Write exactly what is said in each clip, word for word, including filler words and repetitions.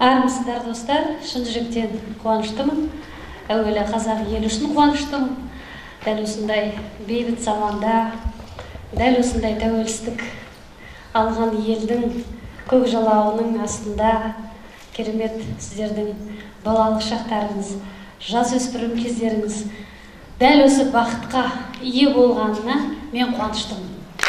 Армысыздар достар, шын жүректен қуаныштымын. Әуелі қазақ елі үшін қуаныштымын. Дәл осындай бейбіт заманда, дәл осындай тәуелсіздік алған елдің көк жалауының астында керемет сіздердің балалық шақтарыңыз, жасөспірім кездеріңіз дәл осы бақытқа ие болғанына мен қуаныштымын.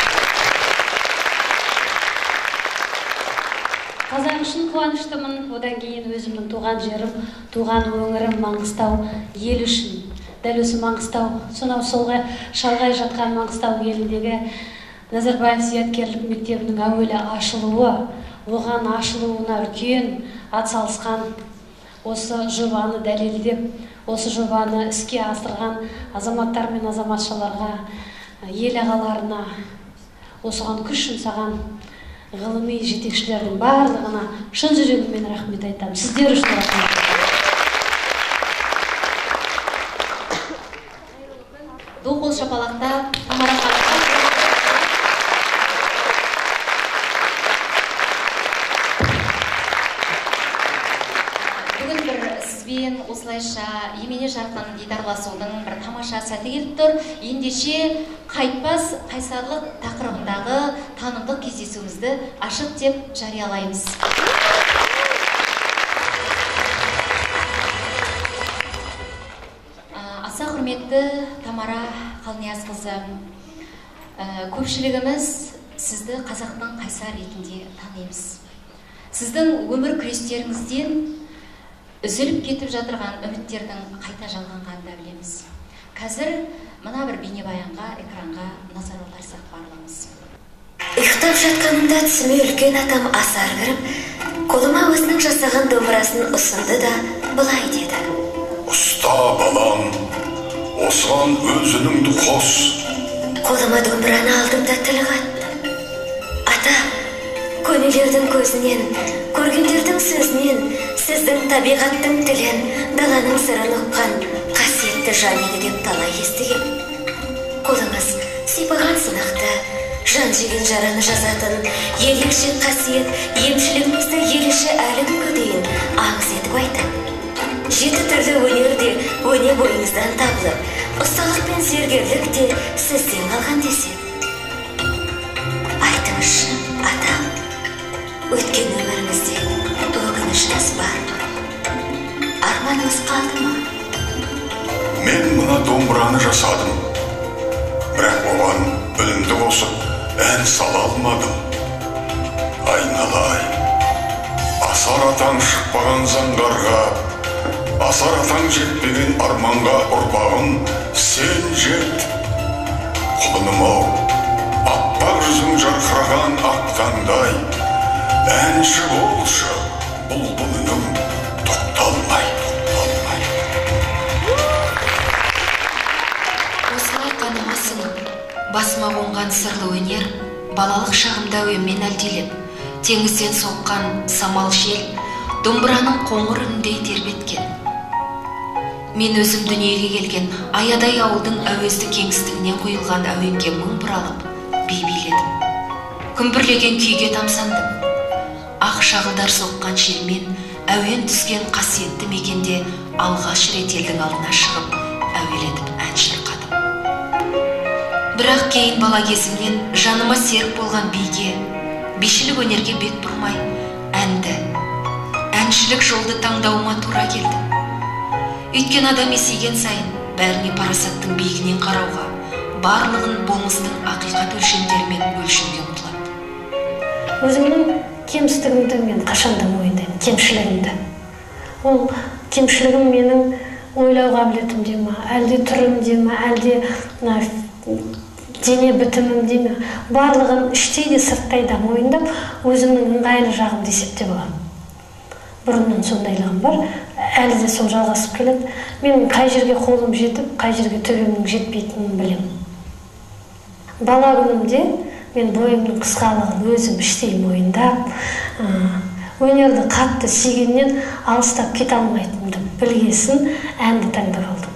Қазақ үшін қуаныштымын, одан кейін өзімнің туған жерім, туған өңірім Маңғыстау ел үшін. Дәл осы Маңғыстау, сонау солға шалғай жатқан Маңғыстау еліндегі Назарбаев зияткерлік мектебінің әуелі ашылуы, оған ашылуына үлкен атсалысқан, осы жобаны дәлелдеп, осы жобаны іске асырған азаматтар мен азаматшаларға, ел ағаларына, осыған күш жұмсаған ғылыми жетекшілердің барлығына шын жүрегіммен рахмет айтамын. Сіздер үшін рахмет. Ду қол шапалақта Тамара ханымға. Бүгін бір сізбен осылайша емене жарқын дидарласудың бір тамаша сәті келіп тұр. Ендеше қайтпас қайсарлық тақырыбындағы танымдық кездесуімізді ашық деп жариялаймыз. Аса құрметті Тамара Қалниязқызы, көпшілігіміз сізді қазақтың қайсар ретінде танимыз. Сіздің өмір күрестеріңізден үзіліп кетіп жатырған үміттердің қайта жалғанғанын да білеміз. Қазір мына бір бейнебаянға, экранға назар аударсақ барлығымыз. Ұйықтап жатқанымда түсіме үлкен атам асар кіріп, қолыма өзінің жасаған домбырасын ұсынды да былай деді: «Ұста балам, осыған өзініңді қос». Қолыма домбыраны алдым да тіл қаттым: «Ата, көнелердің көзінен, көргендердің сөзінен, сіздің табиғаттың тілін, даланың сырын ұққан қасиетті жан еді деп талай естіген. Қолыңыз сипаған сынақты, жан жеген жараны жазатын ерекше қасиет, емшілігіңізді еліші әлі күнге дейін аңыз етіп айтады. Жеті түрлі өнер де өне бойыңыздан табылып, ұсталық пен зергерлік те сізден қалған деседі. Айтыңызшы, ата, өткен өміріңізде өкініштес бар ма? Арманыңыз қалды ма?» Мен мына домбыраны жасадым, бірақ оған білімді қосып ән сала алмадым. Айналай, асар атаң шықпаған заңғарға, асар атаң жетпеген арманға ұрпағым сен жет. Құлыным-ау, аппақ жүзің жарқыраған ақтаңдай, әнші болшы бұлбұл үнің тоқталмай, тоқталмай. Осылай қаныма сіңіп, басыма қонған сырлы өнер, балалық шағымда әуенмен әлдилеп, теңізден соққан самал жел, домбыраның қоңыр үніндей тербеткен. Мен өзім дүниеге келген аядай ауылдың әуезді кеңістігінен құйылған әуенге мың бұралып, би биледім. Күмбірлеген күйге тамсандым. Ақ шағылдар соққан желмен әуен түскен қасиетті мекенде алғаш рет елдің алдына шығып, әуелетіп ән шырқадым. Бірақ кейін бала кезімнен жаныма серік болған биге, бишілік өнерге бет бұрмай, әнді, әншілік жолды таңдауыма тура келді. Өйткен адам есейген сайын бәріне парасаттың биігінен қарауға, барлығын болмыстың ақиқат өлшемдерімен өлшеуге ұмтылады. Өзімнің кемшілігімді мен қашанда мойындаймын, кемшілігімді. Ол кемшілігім менің ойлау қабілетімде ме, әлде түрімде ме, әлде дене бітімімде ме, барлығын іштей де сырттай да мойындап, өзімнің ыңғайлы жағымды есептеп аламын. Бұрыннан сондайлығым бар, әлі де сол жалғасып келеді. Менің қай жерге қолым жетіп, қай жерге төбемнің жетпейтінін білемін. Бала күнімде мен бойымның қысқалығын өзім іштей мойындап, өнерді қатты сүйгеннен алыстап кете алмайтынымды білгесін әнді таңдап алдым.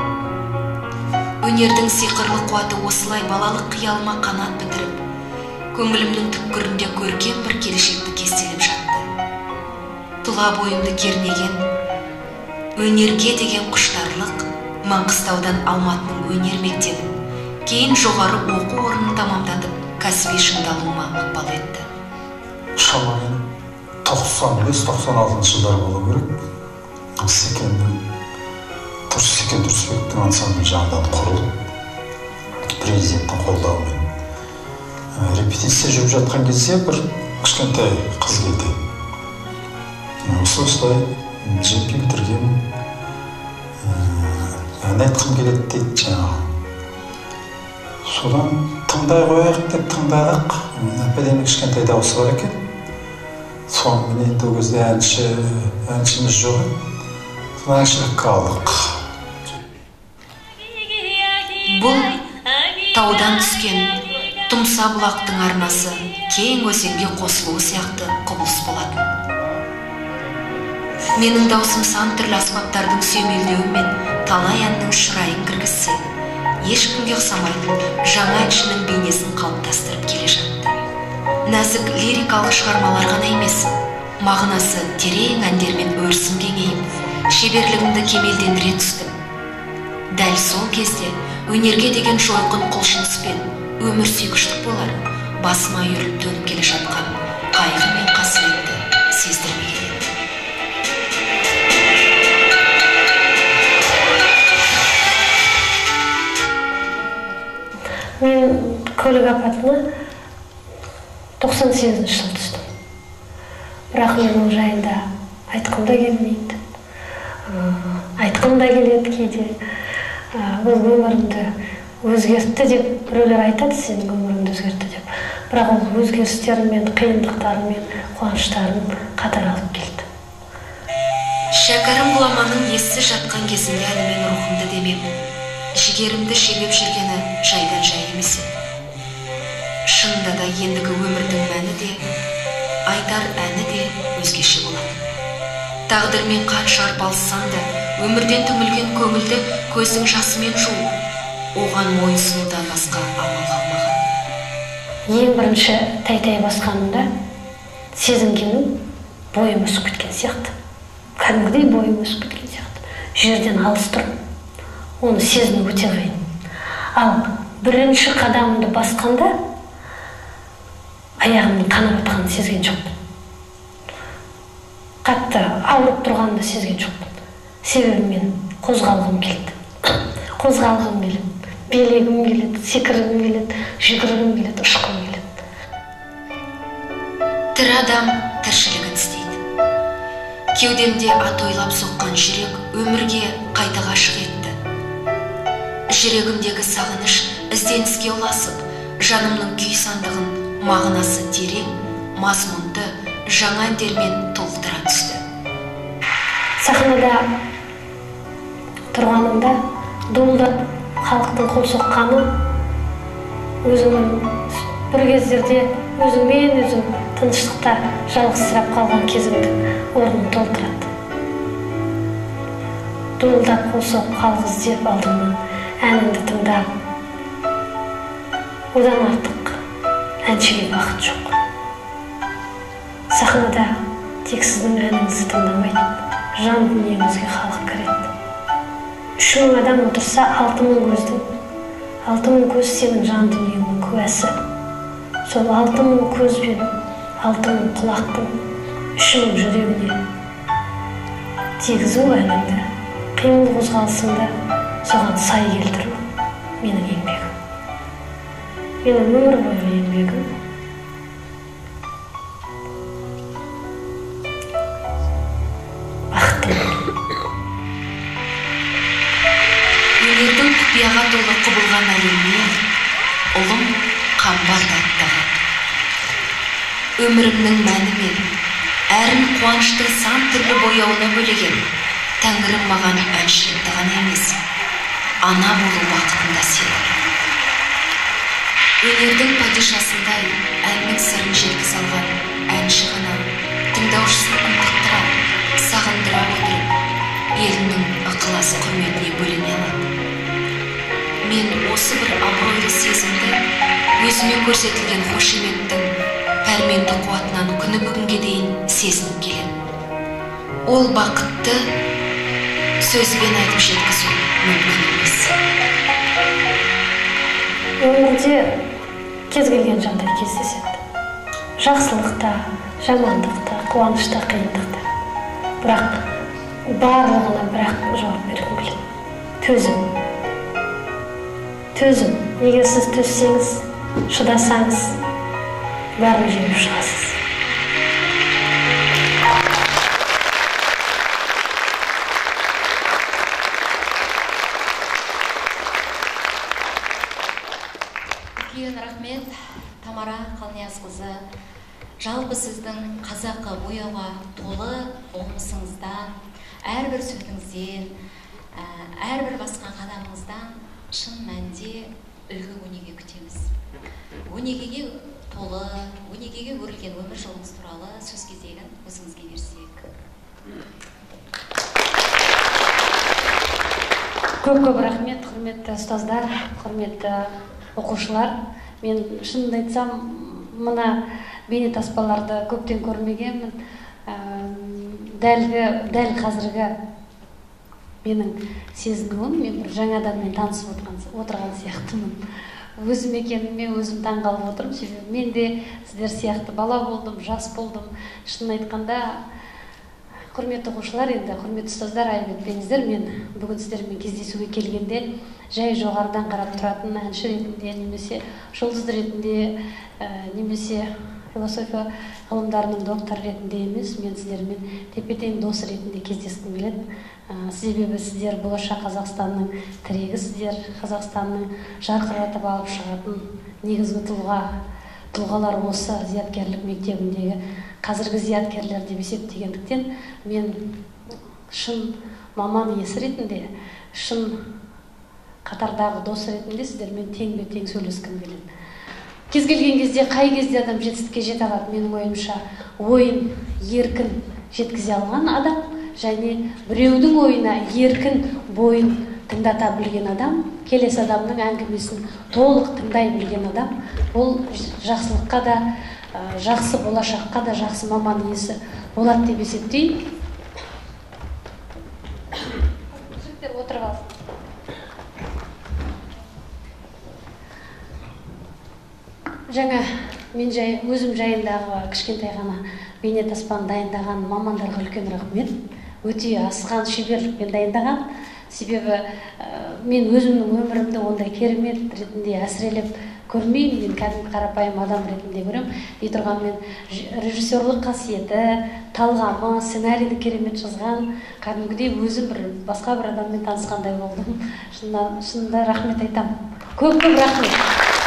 Өнердің сиқырлы қуаты осылай балалық қиялыма қанат бітіріп, көңілімнің түкпірінде көркем бір келешекті кестелеп жатты. Тұла бойымды кернеген өнерге деген құштарлық Маңғыстаудан Алматының өнер мектебін, кейін жоғары оқу орнын тамамдатып, кәсіби шыңдалуыма ықпал етті. Шамайын тоқсан бес тоқсан алтыншы жылдар болу керек. Секеннің Тұрыс Секен Тұрысбектің ансамблі жанынан құрылып, президенттің қолдауымен репетиция жүріп жатқан кезде бір кішкентай қыз келді. Осы осылай джемпи бітірген, ән айтқым келеді дейді жаңағы. Содан тыңдай қояйық деп тыңдадық. Әпәдемі кішкентай дауысы бар екен. Сонымен енді ол кезде әнші, әншіміз жоқ. Содан әншілікке алдық. Бұл таудан түскен тұмса бұлақтың арнасы кең өзенге қосылуы сияқты құбылыс болады. Менің даусым сан түрлі аспаптардың сүйемелдеуімен талай әннің шырайын кіргізсе, ешкімге ұқсамайтын жаңа әншінің бейнесін қалыптастырып келе жатты. Нәзік лирикалық шығармалар ғана емес, мағынасы терең әндермен өрісін кеңейіп, шеберлігімді кемелдендіре түстім. Дәл сол кезде өнерге деген жойқын құлшыныс пен өмір сүйгіштік болар, басыма үйіріліп төніп келе жатқан қайғы мен қасіретті сездірмей келеді. Мен көлік апатына тоқсан сегізінші жылы түстім. Бірақ мен ол жайында айтқым да келмейді. Айтқым да келеді кейде. Ол өмірімді өзгертті деп біреулер айтады, сенің өміріңді өзгертті деп. Бірақ ол өзгерістермен, қиындықтарымен, қуаныштарын қатар алып келді. Шәкәрім ғұламаның ессіз жатқан кезінде әнімен рухымды демеп, жігерімді шебеп жүргені жайдан жай емес еді. Шынында да ендігі өмірдің мәні де, айтар әні де өзгеше болады. Тағдырмен қанша арпалыссан да, өмірден түңілген көңілді көздің жасымен жуып, оған мойынсынудан басқа амал қалмаған. Ең бірінші тәй-тәй басқанымда сезінгенім бойым өсіп кеткен сияқты. Кәдімгідей бойым өсіп кеткен сияқты. Жерден алыс тұрып, оны сезіну өте қиын. Ал бірінші қадамымды басқанда аяғымның қанып жатқанын сезген жоқпын. Қатты ауырып тұрғанымды сезген жоқпын. Себебі мен қозғалғым келді. Қозғалғым келеді, билегім келеді, секіргім келеді, жүгіргім келеді, ұшқым келеді. Тірі адам тіршілігін істейді. Кеудемде ат ойлап соққан жүрек өмірге қайта ғашық етті. Жүрегімдегі сағыныш ізденіске ұласып, жанымның күй сандығын мағынасы терең, мазмұнды жаңа әндермен толықтыра түсті. Сахнада тұрғанымда дуылдап халықтың қол соққаны өзімнің бір кездерде өзіммен өзім тыныштықта жалғызсырап қалған кезімді орнын толтырады. Дуылдап қол соққан қалғыз деп алдымнан әніңді тыңдап, одан артық әншіге бақыт жоқ. Сахнада тек сіздің әніңізді тыңдамайды, жан дүниеңізге халық кіреді. Үш мың адам отырса, алты мың көздің, алты мың көз сенің жан дүниеңнің куәсі. Сол алты мың көз бен алты мың құлақтың үш мың жүрегіне тигізу әніңді, қимыл қозғалысыңды соған сай келтіру менің еңбегім. Менің өмір бойғы еңбегім. Өнердің құпияға толы құбылған әлеміне ұлым қамбар таттаған. Өмірімнің мәні мен әрін қуаныштың сан түрлі бояуына бөлеген Тәңірім маған әншілікті ғана емес, ана болу бақытында сыйлады. Өнердің падишасындай әннің сырын жеткізе алған әнші ғана тыңдаушысын ынтықтыра, сағындыра отырып, елінің ықылас құрметіне бөлене алады. Мен осы бір абыройлы сезімді өз көзімен көрсетілген қошеметтің пәрменді қуатынан күні бүгінге дейін сезініп келем. Ол бақытты сөзбен айтып жеткізу мүмкін емес. Өмірде кез келген жағдай кездеседі. Жақсылықта, жамандықта, қуанышта, қиындықта. Бірақ барлығына бірақ жауап бергім келеді. Төзім. Төзім. Егер сіз төзсеңіз, шыдасаңыз, бәрін жеңіп шығасыз. Үлкен рахмет, Тамара Қалниязқызы. Жалпы сіздің қазақы бояуға толы болмысыңыздан, әрбір сөзіңізден, әрбір басқан қадамыңыздан шын мәнінде үлгі өнеге күтеміз. Өнегеге толы, өнегеге өрілген өмір жолыңыз туралы сөз кезегін өзіңізге берсек. Көп-көп рахмет, құрметті ұстаздар, құрметті оқушылар. Мен шынымды айтсам, мына бейнетаспаларды көптен көрмегенмін. Дәл қазіргі менің сезінуім, мен бір жаңа адаммен танысып отырған сияқтымын. Өзім екеніме өзім таңғалып отырмын, себебі мен де сіздер сияқты бала болдым, жас болдым. Шынын айтқанда, құрметті оқушылар, енді құрметті ұстаздар, айып етпеңіздер, мен бүгін сіздермен кездесуге келгенде жай жоғарыдан қарап тұратын әнші ретінде, немесе жұлдыз ретінде, немесе философия ғылымдарының доктор ретінде емес, мен сіздермен тепе-тең дос ретінде кездескім келеді. Себебі сіздер болашақ Қазақстанның тірегісіздер, Қазақстанның жарқыратып алып шығатын негізгі тұлға, тұлғалар осы зияткерлік мектебіндегі қазіргі зияткерлер деп есептегендіктен, мен шын маман иесі ретінде, шын қатардағы дос ретінде сіздермен тең-бе-тең сөйлескім келеді. Кез келген кезде, қай кезде адам жетістікке жете алады, менің ойымша, ойын еркін жеткізе алған адам, және біреудің ойына еркін бойын тыңдата білген адам, келесі адамның әңгімесін толық тыңдай білген адам, ол жақсылыққа да, жақсы болашаққа да жақсы маман иесі болады деп есептеймін. Жігіттер отырып алсын. Жаңа мен жай, өзім жайындағы кішкентай ғана бейнетаспаны дайындаған мамандарға үлкен рахмет. Өте асқан шеберлікпен дайындаған. Себебі мен өзімнің өмірімді ондай керемет ретінде әсірелеп көрмеймін. Мен кәдімгі қарапайым адам ретінде көрем. Дей тұрған мен режиссерлік қасиеті, талғамы, сценарийді керемет жазған, кәдімгідей өзім бір басқа бір адаммен танысқандай болдым. Шынында рахмет айтам. Көп-көп рахмет.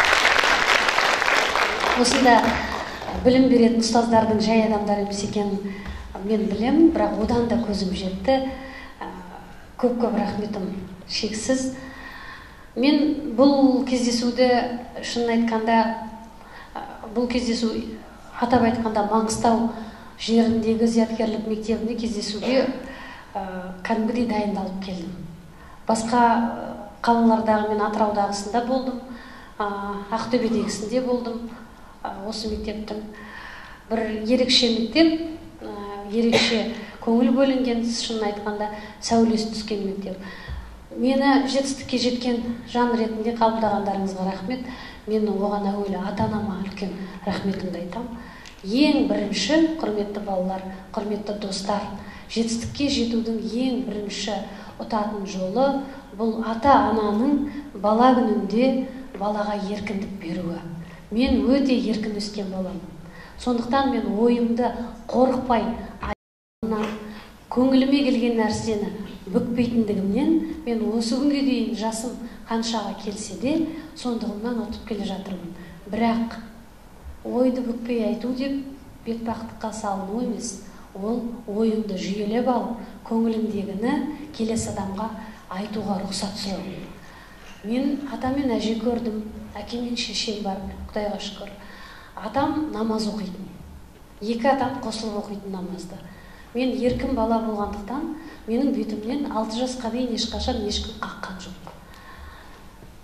Осында білім беретін ұстаздардың жай адамдар емес екенін мен білемін, бірақ одан да көзім жетті. Көп-көп рахметім шексіз. Мен бұл кездесуді шынын айтқанда, бұл кездесу атап айтқанда Маңғыстау жеріндегі зияткерлік мектебіне кездесуге кәдімгідей дайындалып келдім. Басқа қалалардағы мен Атыраудағысында болдым, Ақтөбедегісінде болдым. Осы мектептің бір ерекше мектеп, ерекше көңіл бөлінген, шынын айтқанда сәулесі түскен мектеп. Мені жетістікке жеткен жан ретінде қабылдағандарыңызға рахмет. Мен оған әуелі ата-анама үлкен рахметімді айтам. Ең бірінші, құрметті балалар, құрметті достар, жетістікке жетудің ең бірінші ұтатын жолы бұл ата-ананың бала күнінде балаға еркіндік беруі. Мен өте еркін өскен боламын. Сондықтан мен ойымды қорықпай, көңіліме келген нәрсені бүкпейтіндігімнен, мен осы күнге дейін жасым қаншаға келсе де, сондығымнан ұтып келе жатырмын. Бірақ ойды бүкпей айту деп бетбақтыққа салыну емес. Ол ойыңды жүйелеп алып, көңіліңдегіні келесі адамға айтуға рұқсат сұрау. Мен атам мен әже көрдім, әкем мен шешем бар, Құдайға шүкір. Атам намаз оқитын. Екі атам қосылып оқитын намазды. Мен еркін бала болғандықтан, менің бетімнен алты жасқа дейін ешқашан ешкім қаққан жоқ.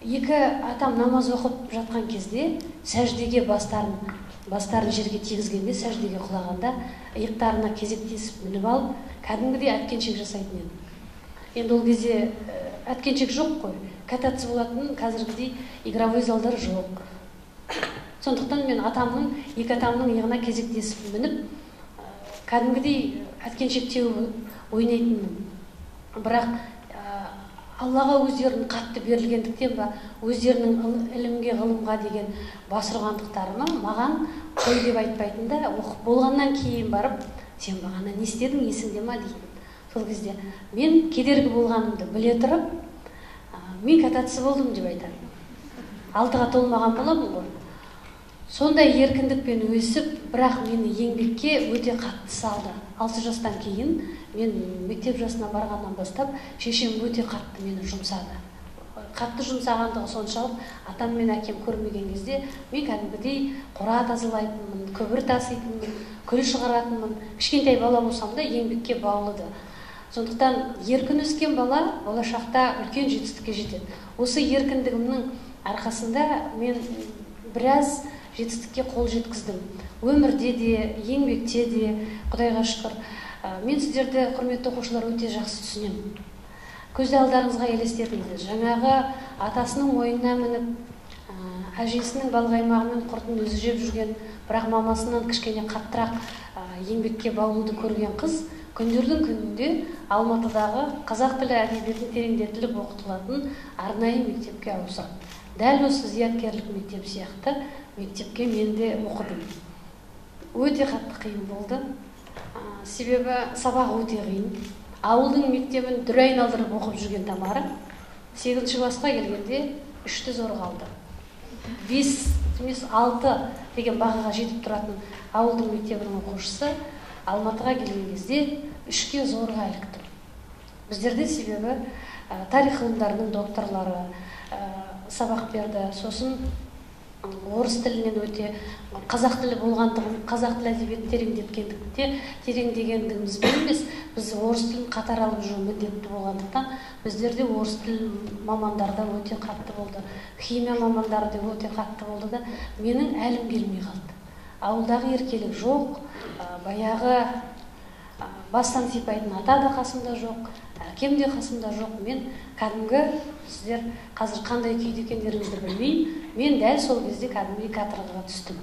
екі атам намаз оқып жатқан кезде сәждеге бастарын бастарын жерге тигізгенде, сәждеге құлағанда иықтарына кезектесіп мініп алып, кәдімгідей әткеншек жасайтын еді. Енді ол кезде әткеншек жоқ қой, кататься болатын қазіргідей игровой залдар жоқ. Сондықтан мен атамның, екі атамның иығына кезектесіп мініп, кәдімгідей әткеншек теуіп ойнайтынмын. Бірақ Аллаға өздерінің қатты берілгендіктен ба, өздерінің ілімге, ғылымға деген басырғандықтарына маған қой деп айтпайтында, оқып болғаннан кейін барып, сен бағана не істедің, есіңде ма дейтін. Сол кезде мен кедергі болғанымды біле тұрып, мен кататься болдым деп айтамын. Алтыға толмаған боламын ғой. Сондай еркіндікпен өсіп, бірақ мені еңбекке өте қатты салды. алты жастан кейін мен мектеп жасына барғаннан бастап шешем өте қатты мені жұмсады. Қатты жұмсағандығы соншалық атам мен әкем көрмеген кезде мен кәдімгідей қора тазалайтынмын, көбір таситынмын, күл шығаратынмын. Кішкентай бала болсам да еңбекке баулыды. Сондықтан еркін өскен бала болашақта үлкен жетістікке жетеді. Осы еркіндігімнің арқасында мен біраз жетістікке қол жеткіздім. Өмірде де, еңбекте де, Құдайға шүкір. Мен сіздерді, құрметті оқушылар, өте жақсы түсінемін. Көзді алдарыңызға елестетіңіз. Жаңағы атасының мойнына мініп, әжесінің балқаймағымен құртын өзі жеп жүрген, бірақ мамасынан кішкене қаттырақ еңбекке баулуды көрген қыз, күндердің күнінде Алматыдағы қазақ тілі әдебиетін тереңдетіліп оқытылатын арнайы мектепке ауысады. Дәл осы зияткерлік мектеп сияқты мектепке мен де оқыдым. Өте қатты қиын болды. Себебі сабақ өте қиын. Ауылдың мектебін дүр айналдырып оқып жүрген Тамара сегізінші класқа келгенде үшті зор қалды. бес емес алты деген бағаға жетіп тұратын ауылдың мектебінің оқушысы Алматыға келген кезде үшке зорға іліктім. Біздерде себебі тарих ғылымдарының докторлары сабақ берді. Сосын орыс тілінен өте қазақ тілі болғандығын, қазақ тілі әдебиетін тереңдеткендікте, тереңдегендігімізбен емес, біз орыс тілін қатар алып жүру міндетті болғандықтан, біздерде орыс тіл мамандарда өте қатты болды. Химия мамандары да өте қатты болды да, менің әлім келмей қалды. Ауылдағы еркелік жоқ, баяғы бастан сипайтын ата да қасымда жоқ, әкем де қасымда жоқ. Мен кәдімгі, сіздер қазір қандай күйде екендеріңізді білмеймін, мен дәл сол кезде кәдімгі каторгаға түстім.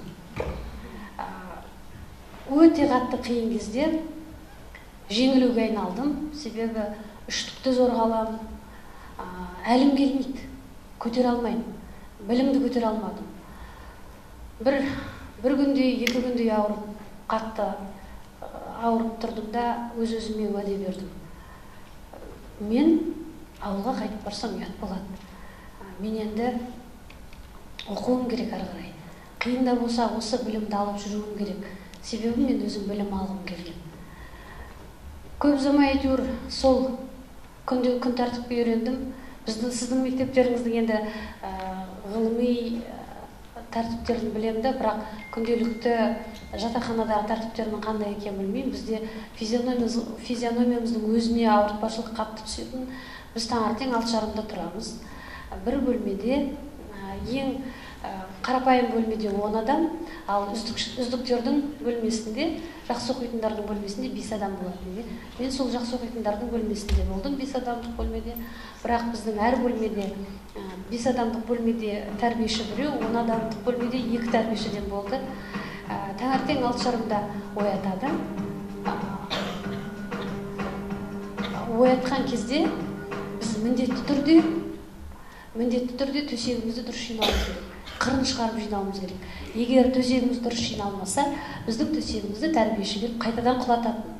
Өте қатты қиын кезде жеңілуге айналдым, себебі үштікті зорға аламын, әлім келмейді, көтере алмаймын, білімді көтере алмадым. Бір бір күнде, екі күнде ауырып, қатты ауырып тұрдым да өз-өзіме уәде бердім. Мен ауылға қайтып барсам ұят болады. Мен енді оқуым керек ары қарай. Қиын да болса осы білімді алып жүруім керек. Себебі мен өзім білім алғым келген. Көп ұзамай әйтеуір сол күнде күн тәртіпке үйрендім. Біздің сіздің мектептеріңіздің енді ғылыми тәртіптерін білемді, бірақ күнделікті жатақханадағы тәртіптерінің қандай екенін білмеймін. Бізде физиономиямыздың өзіне ауыртпашылық қатты түсетін. Біз таңертең алты жарымда тұрамыз. Бір бөлмеде, ең қарапайым бөлмеде он адам, ал үздіктердің бөлмесінде, жақсы оқитындардың бөлмесінде бес адам болады. Мен сол жақсы оқитындардың бөлмесінде болдым, бес адамдық бөлмеде. Бірақ біздің әр бөлмеде, бес адамдық бөлмеде тәрбиеші біреу, он адамдық бөлмеде екі тәрбиешіден болды. Таңертең алты жарымда оятады. Оятқан кезде біз міндетті түрде, міндетті түрде төсегімізді дұрыс жинауымыз керек. Қырын шығарып жинауымыз керек. Егер төсегіміз дұрыс жиналмаса, біздің төсегімізді тәрбиеші келіп қайтадан құлататын.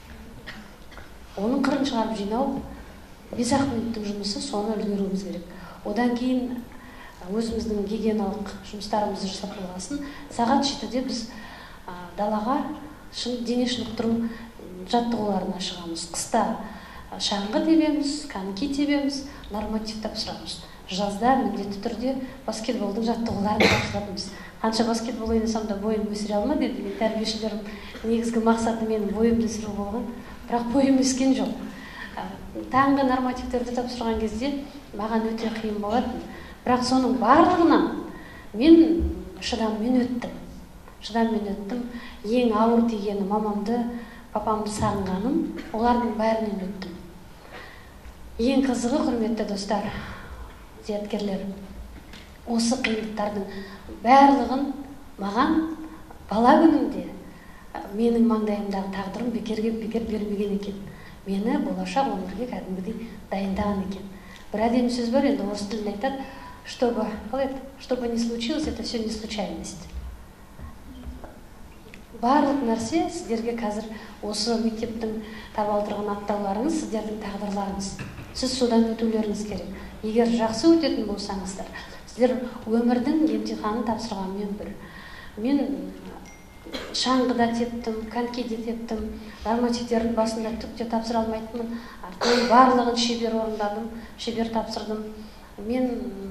Оның қырын шығарып жинау бес-ақ минуттың жұмысы, соны үлгеруіміз керек. Одан кейін өзіміздің гигиеналық жұмыстарымызды жасап болғасын, сағат жетіде біз далаға дене шынықтыру жаттығуларына шығамыз. Қыста шаңғы тебеміз, коньки тебеміз, норматив тапсырамыз. Жазда міндетті түрде баскетболдың жаттығуларын тапсыратынбыз. Қанша баскетбол ойнасам да бойым өсіре алмады. Енді тәрбиешілерім негізгі мақсаты менің бойымды өсіру болған, бірақ бойым өскен жоқ. Таңғы нормативтерді тапсырған кезде маған өте қиын болатын. бірақ соның барлығынан мен шыдаммен өттім. Шыдаммен өттім. Ең ауыр тигені мамамды, папамды сағынғаным, олардың бәрінен өттім. Ең қызығы, құрметті достар, зияткерлер, осы қиындықтардың барлығын маған бала күнімде менің маңдайымдағы тағдырым бекерге бекер бермеген екен. Мені болашақ өмірге кәдімгідей дайындаған екен. Бір әдемі сөз бар, енді орыс тілінде айтады, чтобы, чтобы не случилось, это все не случайность. Барлық нәрсе сіздерге қазір осы мектептің табалдырған аттауларыңыз, сіздердің тағдырларыңыз. Сіз содан өтулеріңіз керек. Егер жақсы өтетін болсаңыздар, сіздер өмірдің емтиханын тапсырғанмен бір. Мен шаңғыда тептім, конькиде тептім, нормативтердің басында түкте тапсыра алмайтынмын. Артынан барлығын шебер орындадым, шебер тапсырдым. Мен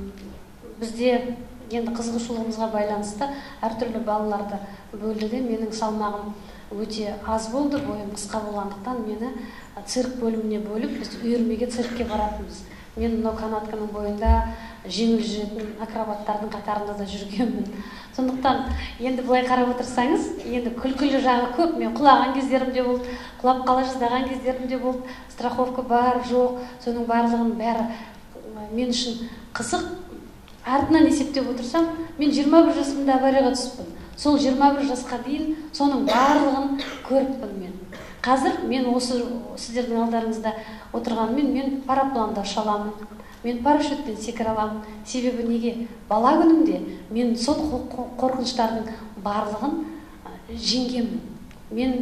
бізде енді қызығушылығымызға байланысты әртүрлі балаларды бөлді де, менің салмағым өте аз болды, бойым қысқа болғандықтан мені цирк бөліміне бөліп, біз үйірмеге циркке баратынбыз. Мен мынау канатканың бойында жеңіл жүретін акробаттардың қатарында да жүргенмін. Сондықтан енді былай қарап отырсаңыз, енді күлкілі жағы көп. Мен құлаған кездерім де болды, құлап қала жаздаған кездерім де болды. Страховка бар, жоқ, соның барлығын бәрі мен үшін қызық. Артынан есептеп отырсам, мен жиырма бір жасымда аварияға түсіппін. Сол жиырма бір жасқа дейін соның барлығын көріппін мен. Қазір мен осы сіздердің алдарыңызда отырғанмен мен парапланда ұша аламын. Мен парашютпен секіре аламын. Себебі неге? Бала күнімде мен сол қорқыныштардың барлығын жеңгенмін. Мен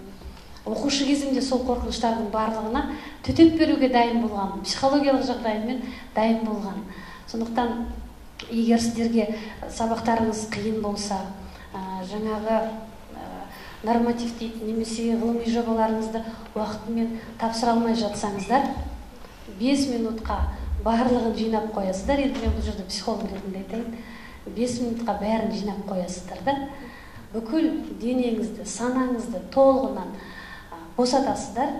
оқушы кезімде сол қорқыныштардың барлығына төтеп беруге дайын болғанмын. Психологиялық жағдайыммен дайын болғанмын. Сондықтан егер сіздерге сабақтарыңыз қиын болса, жаңағы норматив дейді, немесе ғылыми жобаларыңызды уақытымен тапсыра алмай жатсаңыздар, бес минутқа барлығын жинап қоясыздар. Енді мен бұл жерде психолог ретінде айтайын, бес минутқа бәрін жинап қоясыздар да, бүкіл денеңізді, санаңызды толығынан босатасыздар,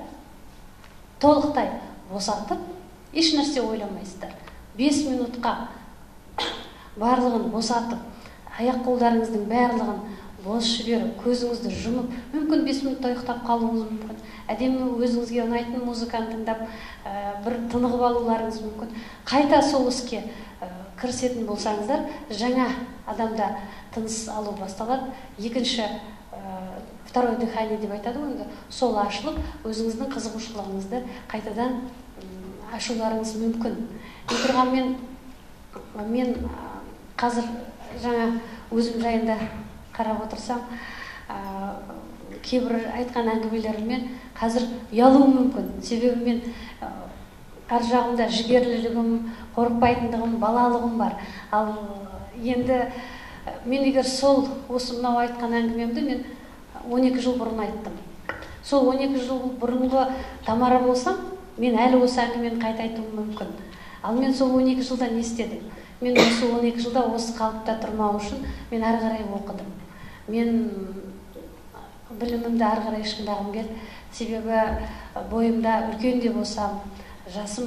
толықтай босатып, еш нәрсе ойламайсыздар. бес минутқа барлығын босатып, аяқ қолдарыңыздың барлығын бос жіберіп, көзіңізді жұмып, мүмкін бес минутта ұйықтап қалуыңыз мүмкін. Әдемі өзіңізге ұнайтын музыканы тыңдап, бір тынығып алуларыңыз мүмкін. Қайта сол іске кірісетін болсаңыздар, жаңа адамда тыныс алу басталады. Екінші второе дыхание деп айтады ғой, сол ашылып, өзіңіздің қызығушылығыңызды қайтадан ашуларыңыз мүмкін. Отырғанмен мен қазір жаңа өзім жайында қарап отырсам, кейбір айтқан әңгімелеріммен қазір ұялуым мүмкін. Себебі мен ар жағымда жігерлілігім, қорықпайтындығым, балалығым бар. Ал енді мен егер сол осы мынау айтқан әңгімемді мен он екі жыл бұрын айттым. Сол он екі жыл бұрынғы Тамара болсам, мен әлі осы әңгімені қайта айтуым мүмкін. Ал мен сол он екі жылда не істедім? Мен осы он екі жылда осы қалыпта тұрмау үшін мен ары қарай оқыдым. Мен білімімді ары қарай шыңдағым келді. Себебі бойымда үлкен де болсам, жасым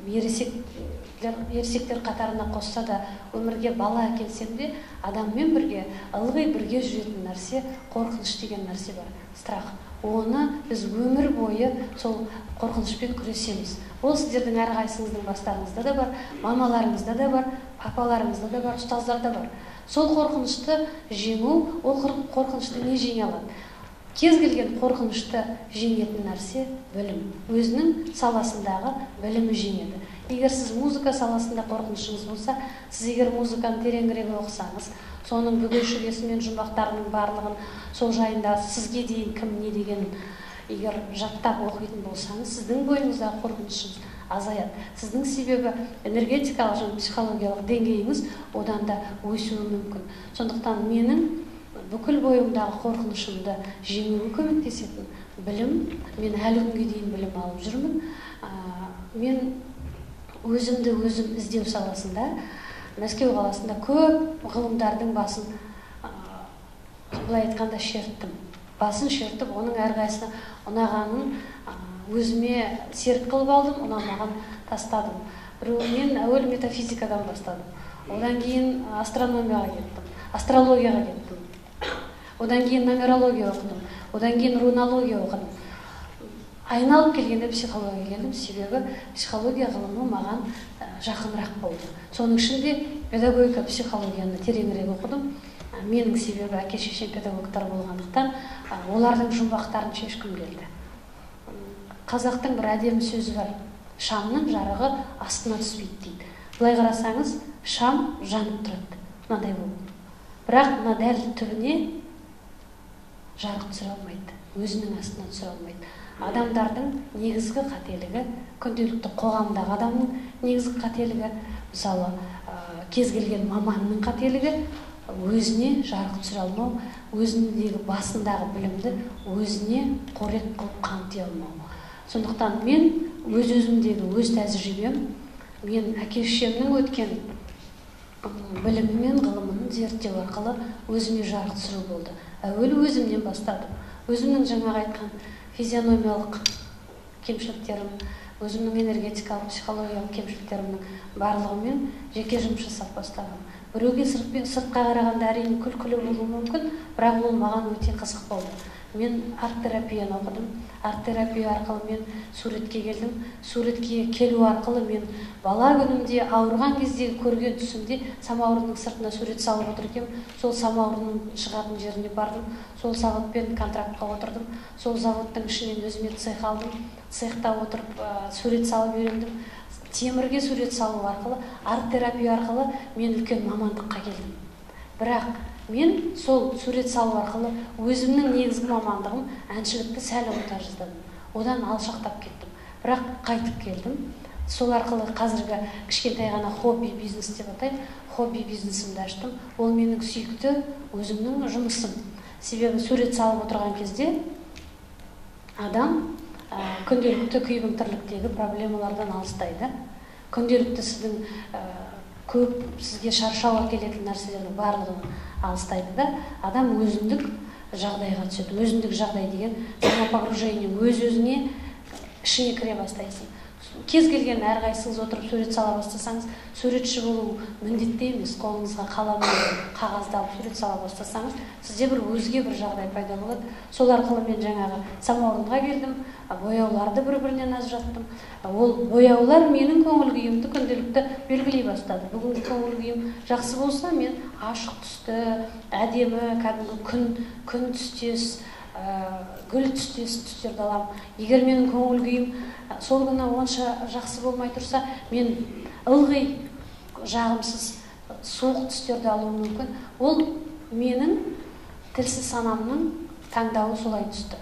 ересектер қатарына қосса да, өмірге бала әкелсем де, адаммен бірге, ылғи бірге жүретін нәрсе, қорқыныш деген нәрсе бар, страх. Оны біз өмір бойы сол қорқынышпен күресеміз. Ол сіздердің әрқайсыңыздың бастарыңызда да бар, мамаларыңызда да бар, папаларыңызда да бар, ұстаздарда бар. Сол қорқынышты жеңу, ол қорқынышты не жеңе алады? Кез келген қорқынышты жеңетін нәрсе білім. Өзінің саласындағы білімі жеңеді. Егер сіз музыка саласында қорқынышыңыз болса, сіз егер музыканы тереңірек оқысаңыз, соның бүге-шүгесі мен жұмбақтарының барлығын сол жайында сізге дейін кім не дегенін егер жаттап оқитын болсаңыз, сіздің бойыңыздағы қорқынышыңыз азаяды. Сіздің себебі энергетикалық және психологиялық деңгейіңіз одан да өсуі мүмкін. Сондықтан менің бүкіл бойымдағы қорқынышымды жеңуге көмектесетін білім, мен әлі күнге дейін білім алып жүрмін. Мен өзімді өзім іздеу саласында, Мәскеу қаласында көп ғылымдардың басын, былай айтқанда, шерттім. Басын шерттіп, оның әрқайсына ұнағанын өзіме серік қылып алдым, ұнамаған тастадым. Мен әуел метафизикадан бастадым. одан кейін астрономияға кеттім, астрологияға кеттім, одан кейін нумерология оқыдым, одан кейін рунология оқыдым. Айналып келгенде психология келдім, себебі психология ғылымы маған жақынырақ болды. Соның ішінде педагогика психологияны тереңірек оқыдым. Менің себебі әке-шешем педагогтар болғандықтан олардың жұмбақтарын шешкім келді. Қазақтың бір әдемі сөзі бар: шамның жарығы астына түспейді дейді. Былай қарасаңыз, шам жанып тұрады, мынадай болды. Бірақ мына дәл түбіне жарық түсіре алмайды, өзінің астына түсіре алмайды. Адамдардың негізгі қателігі, күнделікті қоғамдағы адамның негізгі қателігі, мысалы кез келген маманның қателігі өзіне жарық түсіре алмау, өзіндегі басындағы білімді өзіне қорек қылып қамти алмау. Сондықтан мен өз өзімдегі өз тәжірибем, мен әке-шешемнің өткен білімі мен ғылымын зерттеу арқылы өзіме жарық түсіру болды. Әуелі өзімнен бастадым. Өзімнің жаңағы айтқан физиономиялық кемшіліктерім, өзімнің энергетикалық, психологиялық кемшіліктерімнің барлығымен жеке жұмыс жасап бастадым. Біреуге сыртқа қарағанда әрине күлкілі болуы мүмкін, бірақ ол маған өте қызық болды. Мен арт-терапияны оқыдым. Арт-терапия арқылы мен суретке келдім. Суретке келу арқылы мен бала күнімде ауырған кездегі көрген түсімде самаурынның сыртына сурет салып отыр екем. Сол самаурынның шығатын жеріне бардым. Сол заводпен контрактқа отырдым. Сол заводтың ішінен өзіме цех алдым. Цехта отырып сурет салып үйрендім. Темірге сурет салу арқылы, арт-терапия арқылы мен үлкен мамандыққа келдім. Бірақ мен сол сурет салу арқылы өзімнің негізгі мамандығым әншілікті сәл ұмыта жаздадым. Одан алшақтап кеттім. Бірақ қайтып келдім. Сол арқылы қазіргі кішкентай ғана хобби бизнес деп атайды. Хобби бизнесімді аштым. Ол менің сүйікті өзімнің жұмысым. Себебі сурет салып отырған кезде адам күнделікті күйбің тірліктегі проблемалардан алыстайды. Күнделікті сіздің көп сізге шаршау әкелетін нәрселердің барлығын алыстайды да, адам өзіндік жағдайға түседі. Өзіндік жағдай деген самопогружение, өз-өзіне ішіне кіре бастайсың. Кез келген әрқайсыңыз отырып сурет сала бастасаңыз, суретші болу міндетті емес. Қолыңызға қалам қағазды алып сурет сала бастасаңыз, сізде бір өзге бір жағдай пайда болады. Сол арқылы мен жаңағы самаурынға келдім, бояуларды бір-бірінен ажыраттым. Ол бояулар менің көңіл күйімді күнделікті белгілей бастады. Бүгінгі көңіл күйім жақсы болса, мен ашық түсті, әдемі, кәдімгі күн, күн түстес, гүл түстес түстерді аламын. Егер менің көңіл күйім сол күні онша жақсы болмай тұрса, мен ылғи жағымсыз суық түстерді алуым мүмкін. Ол менің тілсіз санамның таңдауы солай түсті.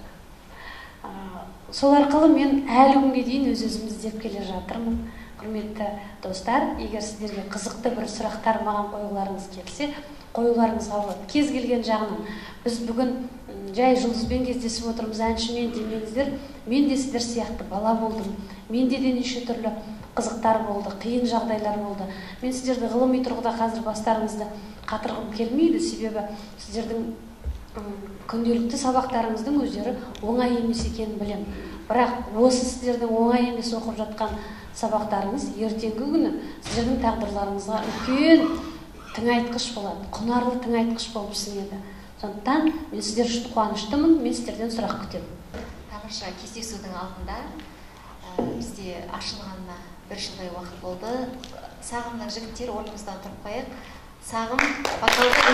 Сол арқылы мен әлі күнге дейін өз-өзімді іздеп келе жатырмын. Құрметті достар, егер сіздерге қызықты бір сұрақтар маған қойғыларыңыз келсе, қоюларыңызға болады. Кез келген жағынан. Біз бүгін жай жұлдызбен кездесіп отырмыз, әншімен демеңіздер. Мен де сіздер сияқты бала болдым. Менде де неше түрлі қызықтар болды, қиын жағдайлар болды. Мен сіздерді ғылыми тұрғыда қазір бастарыңызды қатырғым келмейді, себебі сіздердің күнделікті сабақтарыңыздың өздері оңай емес екенін білем. Бірақ осы сіздердің оңай емес оқып жатқан сабақтарыңыз ертеңгі күні сіздердің тағдырларыңызға үлкен тыңайтқыш болады, құнарлы тыңайтқыш болып сіңеді. Сондықтан мен сіздер үшін қуаныштымын, мен сіздерден сұрақ күтемін. Тамаша, кездесудің алдында бізде ашылғанына бір жылдай уақыт болды. Сағымның жігіттер орнымыздан тұрып қояйық. Сағым вокалда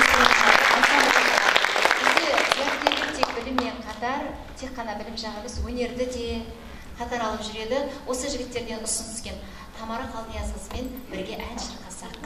бізде зияткерлік тек біліммен қатар, тек қана білім жағы емес, өнерді де қатар алып жүреді. Осы жігіттерден ұсыныс түскен Тамара Қалниязқызымен бірге ән шырқасақ.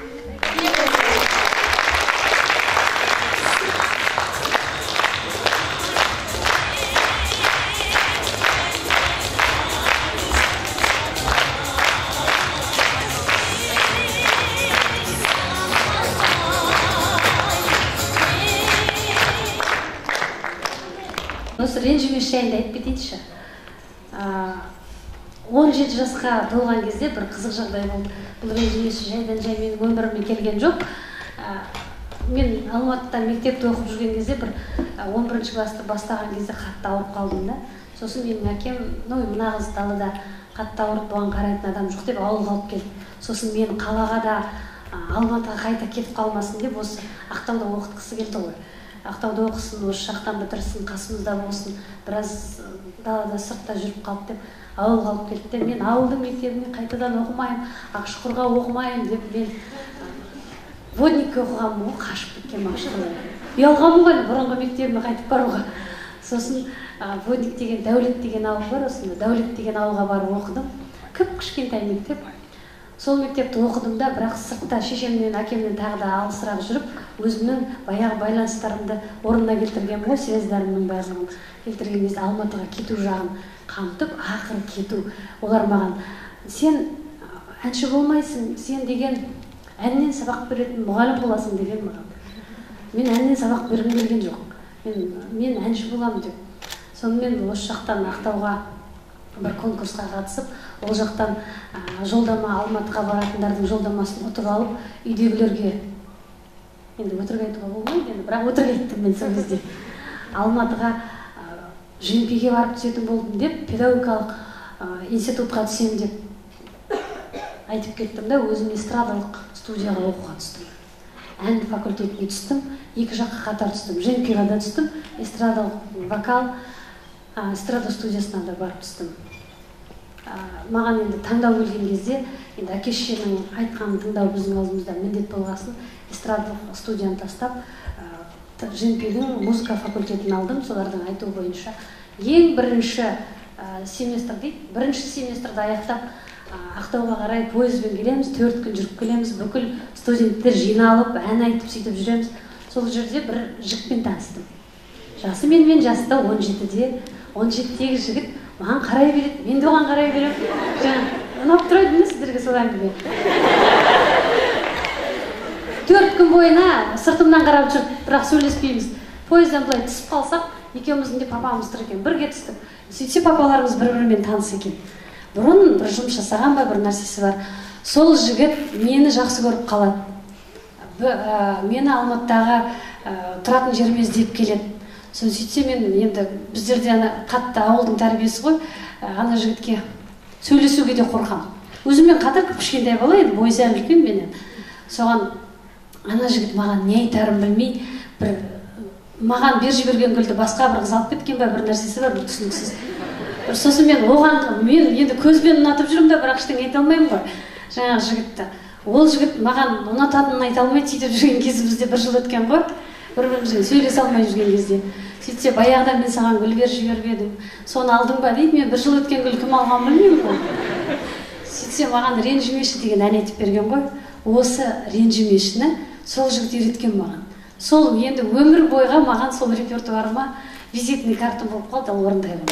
Осы ренжімес жайында айтып кетейінші. он жеті жасқа толған кезде бір қызық жағдай болды. Бұл ренжімес жайдан жай менің өміріме келген жоқ. Мен Алматыда мектепте оқып жүрген кезде бір он бірінші класты бастаған кезде қатты ауырып қалдым да. Сосын менің әкем, ну, мына қыз далада қатты ауырып, бұған қарайтын адам жоқ деп ауылға алып келді. Сосын мен қалаға да Алматыға қайта кетіп қалмасын деп осы Ақтауда оқытқысы келді ғой. Ақтауда оқысын, осы жақтан бітірсін, қасымызда болсын, біраз далада сыртта жүріп қалып деп ауылға алып келді. Мен ауылдың мектебіне қайтадан оқымайын, Ақшұқырға оқымайын деп мен водникке оқығанмын ғой, қашып кеткен Ақшұқырға. Ұялғанмын ғой бұрынғы мектебіме қайтып баруға. Сосын Водник деген Дәулет деген ауыл бар, осында Дәулет деген ауылға барып оқыдым. Кіп кішкентай мектеп. Сол мектепті оқыдым да, бірақ сыртта шешемнен, әкемнен тағы да алысырақ жүріп, өзімнің баяғы байланыстарымды орнына келтірген ғой, связьдарымның барлығын келтірген кезде Алматыға кету жағын қамтып, ақыры кету. Олар маған, сен әнші болмайсың, сен деген әннен сабақ беретін мұғалім боласың деген маған. Мен әннен сабақ бергім келген жоқ. Мен, мен әнші боламын деп. Сонымен осы жақтан Ақтауға бір конкурсқа қатысып, ол жақтан жолдама, Алматыға баратындардың жолдамасын ұтып алып, үйдегілерге, енді өтірік айтуға болмайды, енді бірақ өтірік айттым мен сол кезде. Алматыға Жемпиге барып түсетін болдым деп, педагогикалық институтқа түсем деп айтып кеттім да, өзім эстрадалық студияға оқуға түстім. Ән факультетіне түстім, екі жаққа қатар түстім. Жемпиға да түстім, эстрадалық вокал, эстрада студиясына да барып түстім. Маған енді таңдау келген кезде, енді әке-шешенің айтқанын тыңдау біздің алдымызда міндет болғасын, эстрадалық студияны тастап, Жемпидің музыка факультетін алдым, солардың айтуы бойынша. Ең бірінші семестр дейді, бірінші семестрді аяқтап, Ақтауға қарай пойызбен келеміз, төрт күн жүріп келеміз, бүкіл студенттер жиналып, ән айтып сөйтіп жүреміз. Сол жерде бір жігітпен таныстым. Жасы менімен жасы да он жетіде, он жетідегі жігіт маған қарай береді, мен де оған қарай беремін. Жаңа, ұнап тұрады ма сіздерге сол әңгіме? Төрт күн бойына сыртымнан қарап жүріп, бірақ сөйлеспейміз. Пойыздан былай түсіп қалсақ, екеуміздің де папамыз тұр екен, бірге түстік. Сөйтсе папаларымыз бір-бірімен таныс екен. Бұрын бір жұмыс жасаған ба, бір нәрсесі бар. Сол жігіт мені жақсы көріп қалады. Мені Алматыдағы тұратын жеріме іздеп келеді. Сөйтсе мен енді біздерде қатты ауылдың тәрбиесі ғой, ана жігітке сөйлесуге де қорқам. Өзіммен қатар кішкентай бала еді, бойы сәл үлкен менен. Соған ана жігіт маған не айтарын білмей, бір маған бер жіберген гүлді басқа бір қыз алып кеткен бе, бір нәрсесі бар, бір түсініксіз. Сосын мен оған, мен енді көзбен ұнатып жүрмін да, бірақ ештеңе айта алмаймын ғой жаңағы жігітті. Ол жігіт маған ұнататынын айта алмайды, сөйтіп жүрген кезімізде бір жыл өткен ғой, бір-бірімізбен сөйлесе алмай жүрген кезде. Сөйтсе, баяғыда мен саған гүл беріп жіберіп едім, соны алдың ба дейді, мен бір жыл өткен гүл кім алған білмеймін ғой. Сөйтсе, маған ренжімеші деген ән айтып берген ғой. Осы ренжімешіні сол жігіт үйреткен маған. Сол енді өмір бойға маған сол репертуарыма визитный картам болып қалды, ал орындаймын.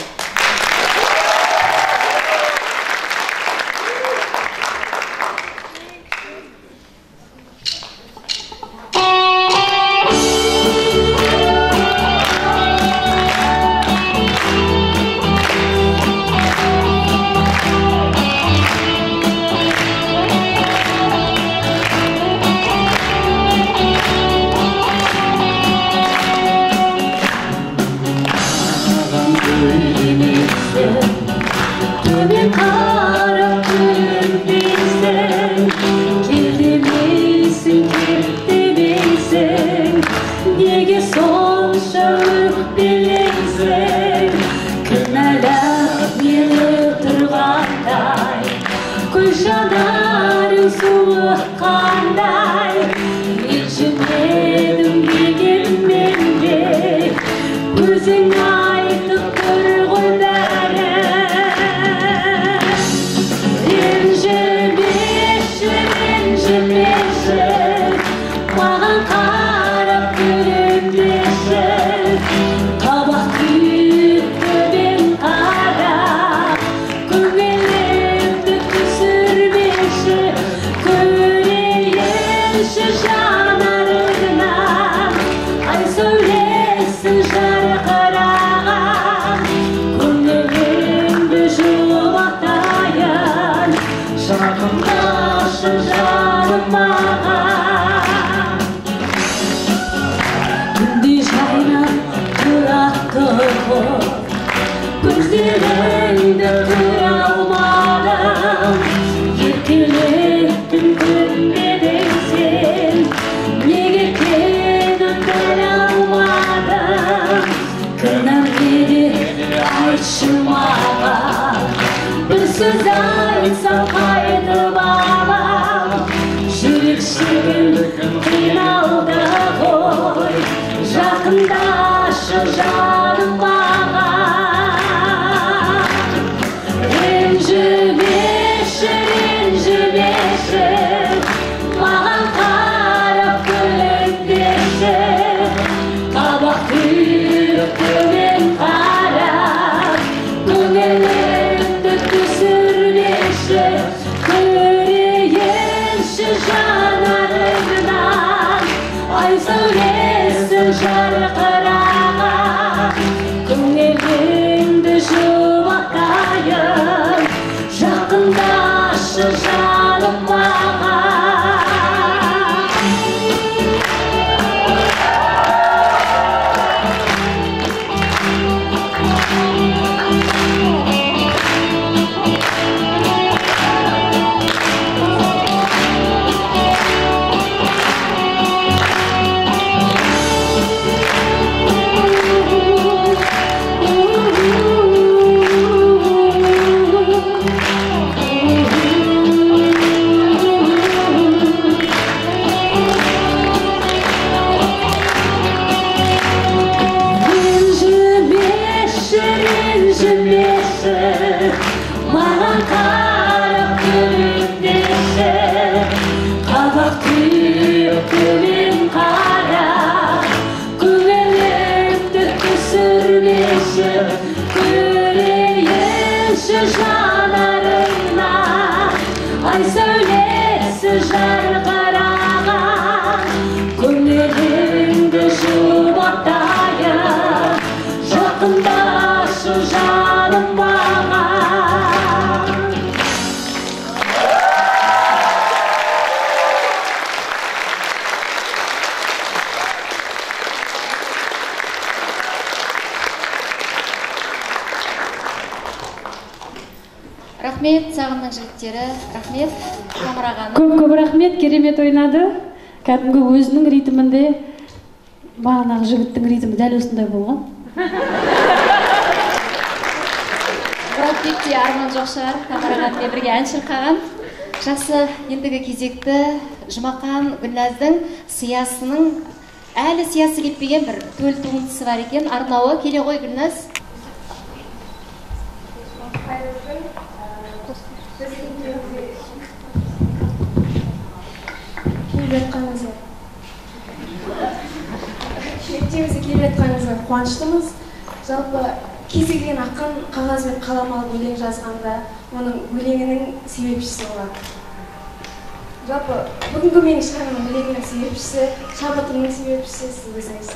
Yeah. айтшы маған, бір сөз айтсам қайтып алам. Жүрек шіркін қиналды ғой, жақындашы жаным маған. Ренжімеші, ренжімеші, маған қарап күліңдеші. Қабақ түйіп төмен қарап, көңіліңді түсірмеші. Көрейінші жанарыңнан, ай сәулесі жарқыраған. Көңіліңді жұбатайын, жақындашы жаным маған. Маған қарап күліңдеші, қабақ түйіп төмен қарап, көңіліңді түсірмеші. Көрейінші жанарыңнан, ай сәулесі жарқыраған. Көңіліңді жұбатайын, жақындашы жаным маған. Рахмет, Сағымның жігіттері. Рахмет, Тамарағаны. Көп-көп рахмет, керемет ойнады. Кәдімгі өзінің ритмінде, бағанағы жігіттің ритмі дәл осындай болған. Братбекте арман жоқ шығар, Тамарағанмен бірге ән шырқаған. Жақсы, ендігі кезекті Жұмақан Гүлназдың сиясының әлі сиясы кетпеген бір төл туындысы бар екен. Арнауы келе ғой Гүлназ. Келіп жатқаныңызға мектебімізге келіп жатқаныңызға қуаныштымыз. Жалпы кез келген ақын қағаз бен қалам алып өлең жазғанда оның өлеңінің себепшісі болады. Жалпы бүгінгі менің шығармам өлеңнің себепшісі, шабытымның себепшісі сіз өзіңізсіз.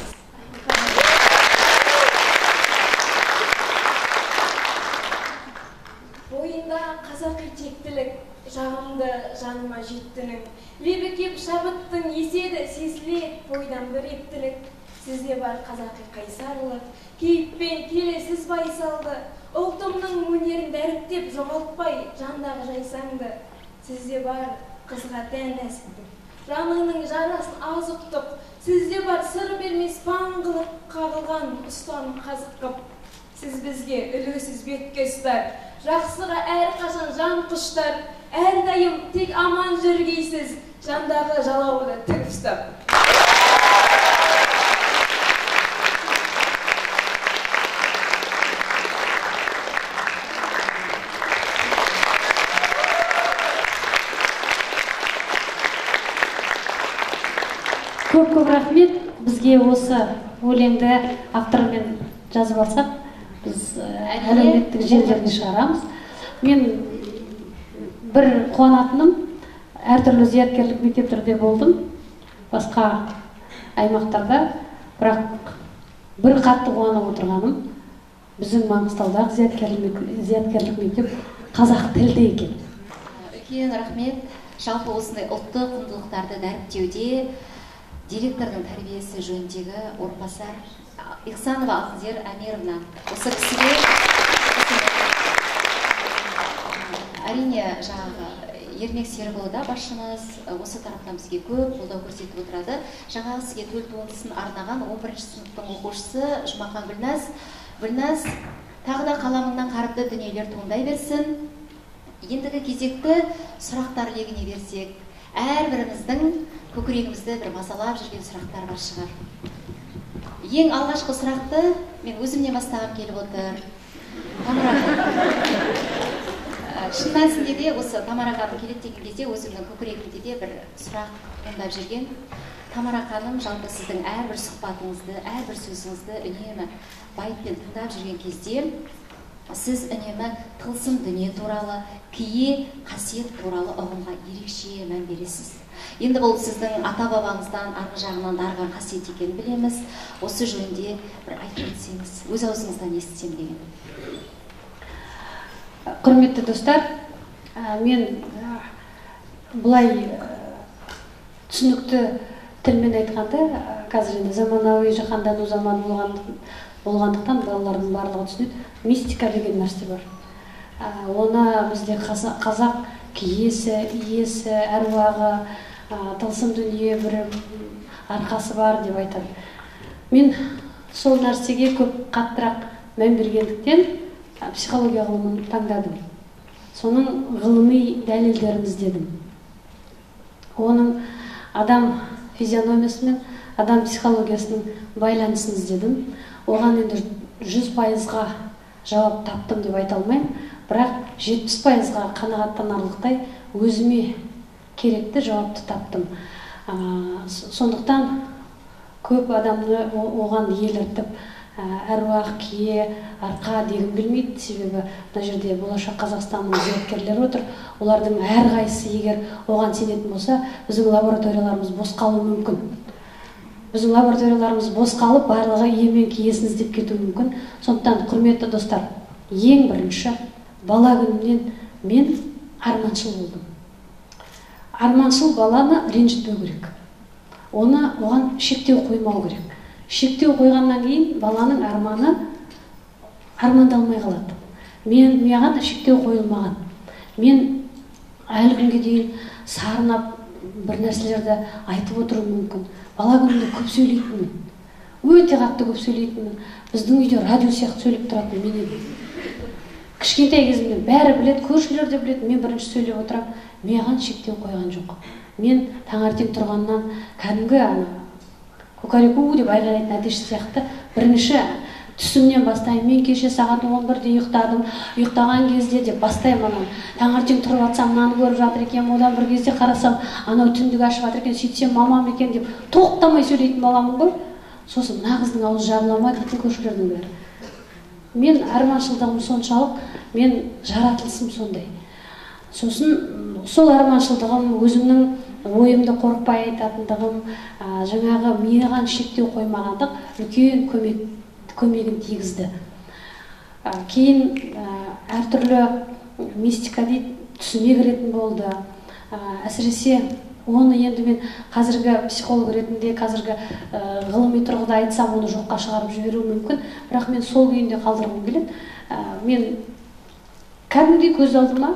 Бойында қазақи тектілік, жағымды жаныма жеттінің. Лебі кеп шабыттың еседі, сезіле бойдан бір ептілік. Сізде бар қазақи қайсарлық, кейіппен келесіз байсалды. Ұлтымның өнерін дәріптеп жоғалтпай жандағы жайсаңды. Сізде бар қызға тән нәсілдік, жаныңның жарасын аз ұқтық. Сізде бар сыр бермес паң қылып қағылған ұстаным қазық қып. Сіз бізге үлгісіз бетке ұстар, жақсыға әрқашан жан құштар. Әрдайым тек аман жүргейсіз, жандағы жалауды тік ұстап. Көп-көп рахмет. Бізге осы өлеңді автормен жазып алсақ, біз әлеуметтік желілерге шығарамыз. Мен бір қуанатыным, әртүрлі зияткерлік мектептерде болдым, басқа аймақтарда, бірақ бір қатты қуанып отырғаным, біздің Маңғыстаудағы зияткерлік мектеп қазақ тілді екен. Үлкен рахмет. Жалпы осындай ұлттық құндылықтарды дәріптеуде директордың тәрбиесі жөніндегі орынбасар Ихсанова Алтынзер Амировна. Осы кісіге әрине жаңағы Ермек Серікұлы да басшымыз осы тараптан бізге көп қолдау көрсетіп отырады. Жаңағы сізге төл туындысын арнаған он бірінші сыныптың оқушысы Жұмақан Гүлназ. Гүлназ тағы да қаламыңнан қарыпты дүниелер туындай берсін. Ендігі кезекті сұрақтар легіне берсек, әрбіріміздің көкірегімізді бір мазалап жүрген сұрақтар бар шығар. Ең алғашқы сұрақты мен өзімнен бастағым келіп отыр. Тамара шын мәнісінде де осы Тамара ханым келеді деген кезде өзімнің көкірегімде де бір сұрақ туындап жүрген. Тамара ханым, жалпы сіздің әрбір сұхбатыңызды, әрбір сөзіңізді үнемі байыппен тыңдап жүрген кезде сіз үнемі тылсым дүние туралы, кие қасиет туралы ұғымға ерекше мән бересіз. Енді бұл сіздің ата-бабаңыздан арғы жағынан дарыған қасиет екенін білеміз. Осы жөнінде бір айтып өтсеңіз, өз аузыңыздан естісем деген. Құрметті достар, мен бұлай түсінікті тілмен айтқанда, қазір енді заманауи жаһандану заман болғандықтан балалардың барлығы түсінеді. Мистика деген нәрсе бар. Оны бізде қазақ киесі, иесі, әруағы, тылсым дүние бір арқасы бар деп айтады. Мен сол нәрсеге көп қаттырақ мән бергендіктен психология ғылымын таңдадым. Соның ғылыми дәлелдерін іздедім. Оның адам физиономиясы мен адам психологиясының байланысын іздедім. Оған енді жүз пайызға жауап таптым деп айта алмаймын, бірақ жетпіс пайызға қанағаттанарлықтай өзіме керекті жауапты таптым. Сондықтан көп адамны оған еліртіп, әруақ, кие, арқа дегім келмейді. Себебі мына жерде болашақ Қазақстанның зияткерлері отыр. Олардың әрқайсысы егер оған сенетін болса, біздің лабораторияларымыз бос қалуы мүмкін. Біздің лабораторияларымыз бос қалып, барлығы емен киесін іздеп кетуі мүмкін. Сондықтан, құрметті достар, ең бірінші бала күнімнен мен арманшыл болдым. Арманшыл баланы ренжітпеу керек. Оны оған шектеу қоймау керек. Шектеу қойғаннан кейін баланың арманы армандалмай қалады. Мен маған шектеу қойылмаған. Мен әлі күнге дейін сарнап бір нәрселерді айтып отыруым мүмкін. Бала күнімде көп сөйлейтінмін. Өте қатты көп сөйлейтінмін. Біздің үйде радио сияқты сөйлеп тұратын мен едім. Кішкентай кезімде бәрі білет, көршілер де білет, мен бірінші сөйлеп отырам, маған шектеу қойған жоқ. Мен таңертең тұрғаннан кәдімгі ана кукареку деп айғайлайтын әтеш сияқты бірінші түсімнен бастаймын. Мен кеше сағат он бірде ұйықтадым, ұйықтаған кезде деп бастаймын. Таңертең тұрып атсам, мынаны көріп жатыр екен, одан бір кезде қарасам, анау түндік ашып жатыр екен, сөйтсем мамам екен деп тоқтамай сөйлейтін баламын ғой. Сосын мына қыздың аузы жабыла ма дейтін көршілердің бәрі. Мен арманшылдығым соншалық, мен жаратылысым сондай. Сосын сол арманшылдығым, өзімнің ойымды қорықпай айтатындығым, жаңағы маған шектеу қоймағандық үлкен көмек көмегін тигізді. Кейін әртүрлі мистика дейді, түсіме кіретін болды. Әсіресе оны енді мен қазіргі психолог ретінде, қазіргі ғылыми тұрғыда айтсам, оны жоққа шығарып жіберуім мүмкін, бірақ мен сол күйінде қалдырғым келеді. Мен кәдімгідей көз алдыма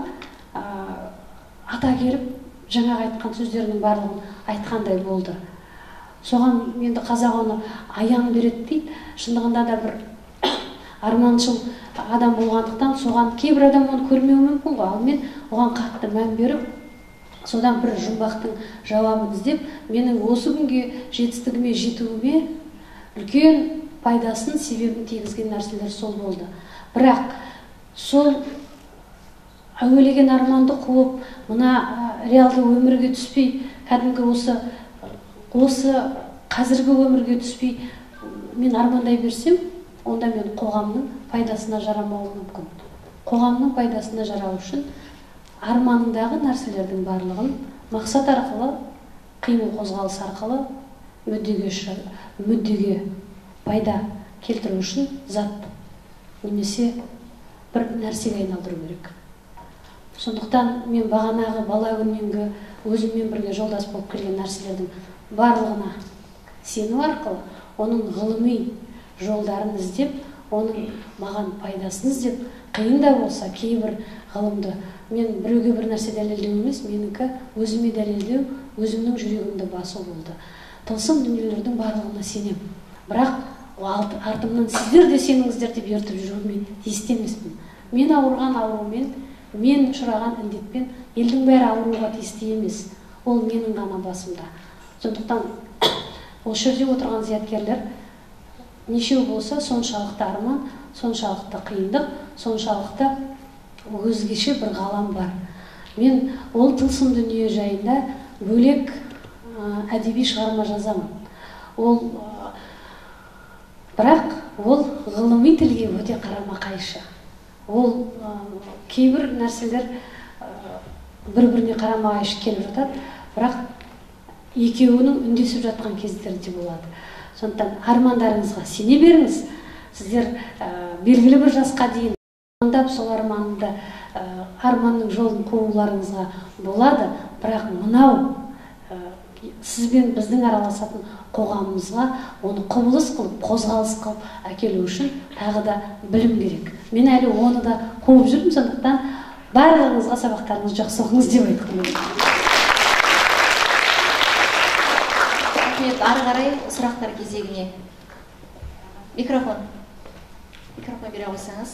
ата келіп жаңағы айтқан сөздерінің барлығын айтқандай болды. Соған енді қазақ оны аян береді дейді. Шындығында да бір арманшыл адам болғандықтан соған кейбір адам оны көрмеуі мүмкін ғой. Ал мен оған қатты мән беріп, содан бір жұмбақтың жауабын іздеп, менің осы күнге жетістігіме жетуіме үлкен пайдасын, себебін тигізген нәрселер сол болды. Бірақ сол әуелеген арманды қуып, мына реалды өмірге түспей, кәдімгі осы осы қазіргі өмірге түспей мен армандай берсем, онда мен қоғамның пайдасына жарамауым мүмкін. Қоғамның пайдасына жарау үшін арманыңдағы нәрселердің барлығын мақсат арқылы, қимыл қозғалыс арқылы мүддеге мүддеге пайда келтіру үшін зат немесе бір нәрсеге айналдыру керек. Сондықтан мен бағанағы бала күннен өзіммен бірге жолдас болып келген нәрселердің барлығына сену арқылы, оның ғылыми жолдарын іздеп, оның маған пайдасын іздеп, қиын да болса кейбір ғылымды мен біреуге бір нәрсе дәлелдеу емес, менікі өзіме дәлелдеу, өзімнің жүрегімді басу болды. Тылсым дүниелердің барлығына сенем. Бірақ артымнан сіздер де сеніңіздер деп ертіп жүруін мен тиісті емеспін. Мен ауырған аурумен, мен ұшыраған індетпен елдің бәрі ауруға тиісті емес. Ол менің ғана басымда. Сондықтан осы жерде отырған зияткерлер нешеу болса соншалықты арман, соншалықты қиындық, соншалықты өзгеше бір ғалам бар. Мен ол тылсым дүние жайында бөлек әдеби шығарма жазамын. Ол бірақ ол ғылыми тілге өте қарама-қайшы. Ол кейбір нәрселер бір-біріне қарама-қайшы келіп жатады, бірақ екеуінің үндесіп жатқан кездерде болады. Сондықтан армандарыңызға сене беріңіз. Сіздер белгілі бір жасқа дейін армандап сол арманды арманның жолын қууларыңызға болады, бірақ мынау сізбен біздің араласатын қоғамымызға оны құбылыс қылып, қозғалыс қылып әкелу үшін тағы да білім керек. Мен әлі оны да қуып жүрмін, сондықтан барлығыңызға сабақтарыңыз жақсы оқыңыз деп айтқым келеді. Рахмет. Ары қарай сұрақтар кезегіне. Микрофон. Микрофон бере қойсаңыз.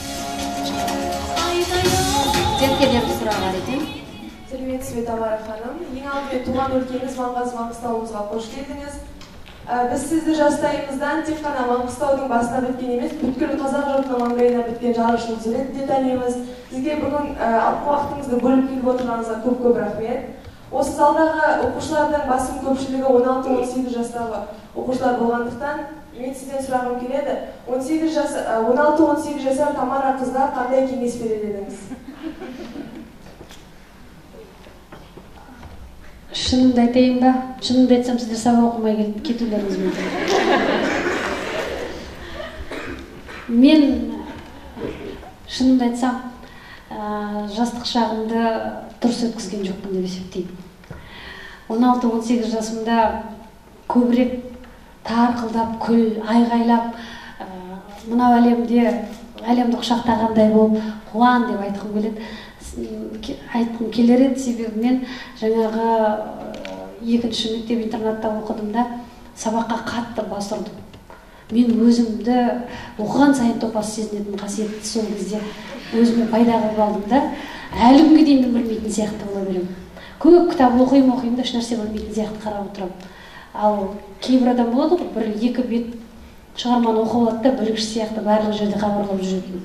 Зияткерлерді сұрағы бар екен. Сәлеметсіз бе, Тамара ханым. Ең алдымен туған өлкеңіз Маңғаз Маңғыстауымызға қош келдіңіз. Біз сізді жастайымыздан тек қана Маңғыстаудың басына біткен емес, бүткіл қазақ жұртының маңдайына біткен жарышыңыз ретінде танимыз. Сізге бүгін уақытыңызды бөліп келіп отырғаныңызға көп-көп рахмет. Осы залдағы оқушылардың басым көпшілігі он алты он сегіз жастағы оқушылар болғандықтан, мен сізден сұрағым келеді. он алты он сегіз жасар Тамара қызға қандай кеңес берер едіңіз? Шынымды айтайын ба? Шынымды айтсам, сіздер сабақ оқымай кетулеріңіз мүмкін. Мен шынымды айтсам, жастық шағымды дұрыс өткізген жоқпын деп есептеймін. он алты он сегіз жасымда көбірек тарқылдап, күл, айғайлап, мынау әлемде әлемді құшақтағандай болып қуан деп айтқым келеді. Айтқым келер еді, себебі мен жаңағы екінші мектеп интернатта оқыдым-да, сабаққа қатты бас ұрдым. Мен өзімді оқыған сайын топас сезінетін қасиетті сол кезде өзіме пайда қылып алдым-да, әлі күнге дейін білмейтін сияқты бола беремін. Көп кітап оқимын, оқимын да, еш нәрсе білмейтін сияқты қарап отырамын. Ал кейбір адам болады ғой, бір екі бет шығарманы оқып алады да, білгіш сияқты барлық жерде хабарлап жүретін.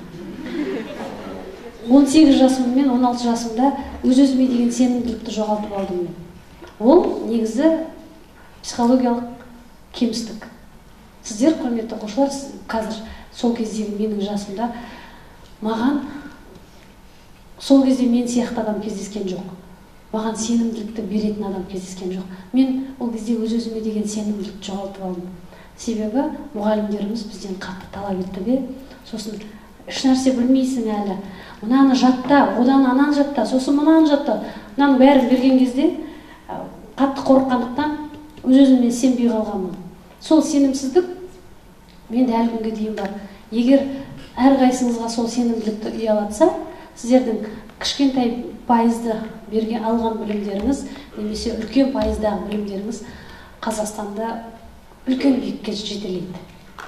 он сегіз жасым мен он алты жасымда өз-өзіме деген сенімділікті жоғалтып алдым мен. Ол негізі психологиялық кемістік. Сіздер, құрметті оқушылар, қазір сол кездегі менің жасымда маған сол кезде мен сияқты адам кездескен жоқ. Маған сенімділікті беретін адам кездескен жоқ. Мен ол кезде өз-өзіме деген сенімділікті жоғалтып алдым. Себебі мұғалімдеріміз бізден қатты талап етті де, сосын еш нәрсе білмейсің әлі. Мынаны жатта, одан ананы жатта, сосын мынаны жатта. Мынаның бәрін берген кезде қатты қорыққандықтан өз-өзіме сенбей қалғанмын. Сол сенімсіздік менде әлі күнге дейін бар. Егер әрқайсыңызға сол сенімділікті ұялатса, сіздердің кішкентай пайызды берген алған білімдеріңіз, немесе үлкен пайыздағы білімдеріңіз Қазақстанда үлкен биікке жетелейді.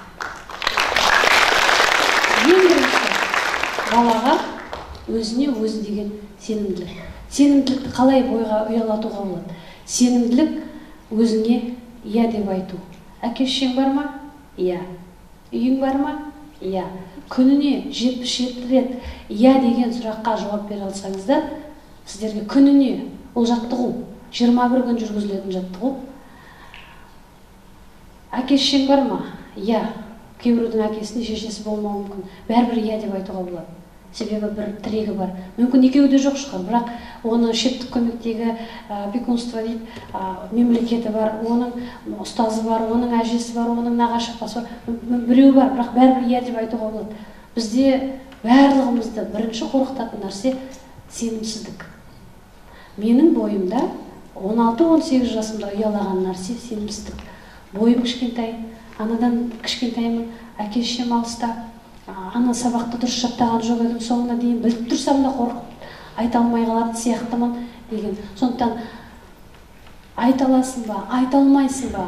Ең бірінші балаға өзіне өзі деген сенімділік. Сенімділікті қалай бойға ұялатуға болады? Сенімділік өзіңе иә деп айту. Әке-шешең бар ма? Иә. Үйің бар ма? Иә. Күніне жетпіс жеті рет иә деген сұраққа жауап бере алсаңыздар, сіздерге күніне, ол жаттығу, жиырма бір күн жүргізілетін жаттығу. Әке-шешең бар ма? Иә. Кейбіреудің әкесінің шешесі болмауы мүмкін. Бәрібір иә деп айтуға болады. Себебі бір тірегі бар. Мүмкін екеуі де жоқ шығар, бірақ оны шептік көмектегі опекунство дейді, мемлекеті бар, оның ұстазы бар, оның әжесі бар, оның нағашы апасы бар, біреу бар, бірақ бәрібір иә деп айтуға болады. Бізде барлығымызды бірінші қорқытатын нәрсе сенімсіздік. Менің бойымда он алты он сегіз жасымда ұялаған нәрсе сенімсіздік. Бойым кішкентай, анадан кішкентаймын, әке-шешем алыста, ана сабақты дұрыс жаттаған жоқ едім, соңына дейін біліп тұрсам да қорқып айта алмай қалатын сияқтымын деген. Сондықтан айта аласың ба, айта алмайсың ба,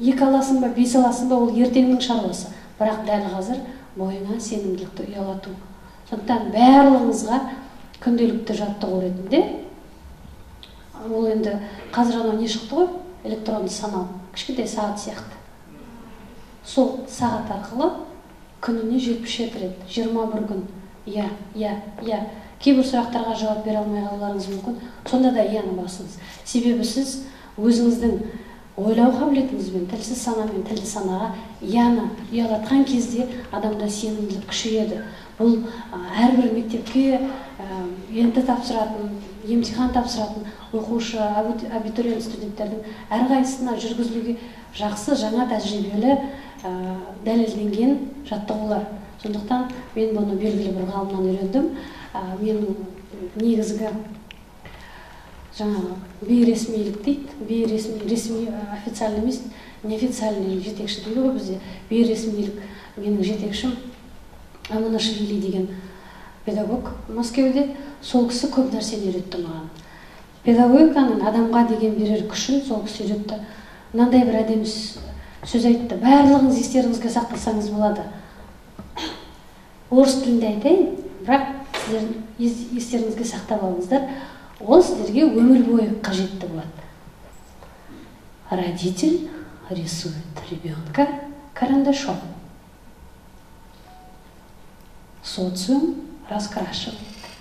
екі аласың ба, бес аласың ба, ол ертеңнің шаруасы. Бірақ дәл қазір бойыңа сенімділікті ұялату. Сондықтан барлығыңызға күнделікті жаттығу ретінде, ол енді қазір анау не шықты ғой, электронды санау, кішкентай сағат сияқты. Сол сағат арқылы күніне жетпіс жеті рет, жиырма бір күн, иә, иә, иә. Кейбір сұрақтарға жауап бере алмай қалуларыңыз мүмкін. Сонда да ияны басыңыз. Себебі сіз өзіңіздің ойлау қабілетіңізбен, тілсіз санамен тілді санаға ияны ұялатқан кезде адамда сенімділік күшейеді. Бұл әрбір мектепке енді тапсыратын, емтихан тапсыратын оқушы, абитуриент студенттердің әрқайсысына жүргізілуге жақсы, жаңа тәжірибелі, дәлелденген жаттығулар. Сондықтан мен бұны белгілі бір ғалымнан үйрендім. Менің негізгі жаңағы бейресмилік дейді, бейресми, ресми, официальный емес, неофициальный жетекші дейді ғой бізде. Бейресмилік менің жетекшім Аманашвили деген педагог Мәскеуде. Сол кісі көп нәрсені үйретті маған. Педагогиканың адамға деген берер күшін сол кісі үйретті. Мынандай бір әдемі сөз айтты. Барлығыңыз естеріңізге сақтасаңыз болады. Орыс тілінде айтайын, бірақ сіздердің естеріңізге сақтап алыңыздар. Ол сіздерге өмір бойы қажетті болады. Родитель рисует ребенка карандашом. Социум раскрашивает.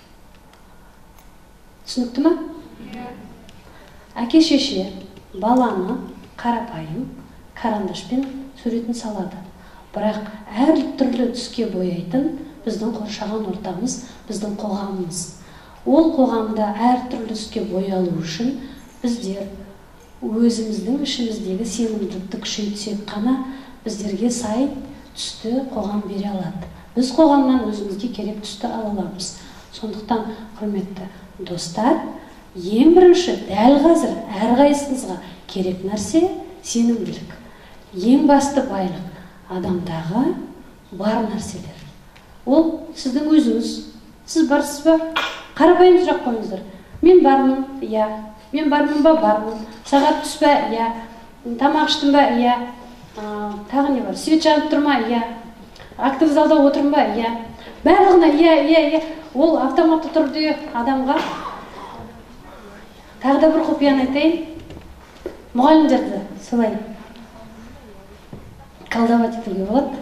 Түсінікті ма? Әке-шеше баланы қарапайым карандашпен суретін салады. Бірақ әр түрлі түске бояйтын біздің қоршаған ортамыз, біздің қоғамымыз. Ол қоғамда әр түрлі түске боялу үшін біздер өзіміздің ішіміздегі сенімділікті күшейтсек қана біздерге сай түсті қоғам бере алады. Біз қоғамнан өзімізге керек түсті ала аламыз. Сондықтан, құрметті достар, ең бірінші дәл қазір әрқайсыңызға керек нәрсе сенімділік. Ең басты байлық адамдағы бар нәрселер. Ол сіздің өзіңіз. Сіз барсыз ба? Қарапайым сұрақ қойыңыздар. Мен бармын, иә. Мен бармын ба? Бармын. Сағат түс па? Иә. Тамақ іштім ба? Иә. Тағы не бар? Свет жанып тұр ма? Иә. Актив залда отырмын ба? Иә. Барлығына иә, иә, иә. Ол автоматты түрде адамға. Тағы да бір құпияны айтайын. Мұғалімдерді солай колдовать етуге болады.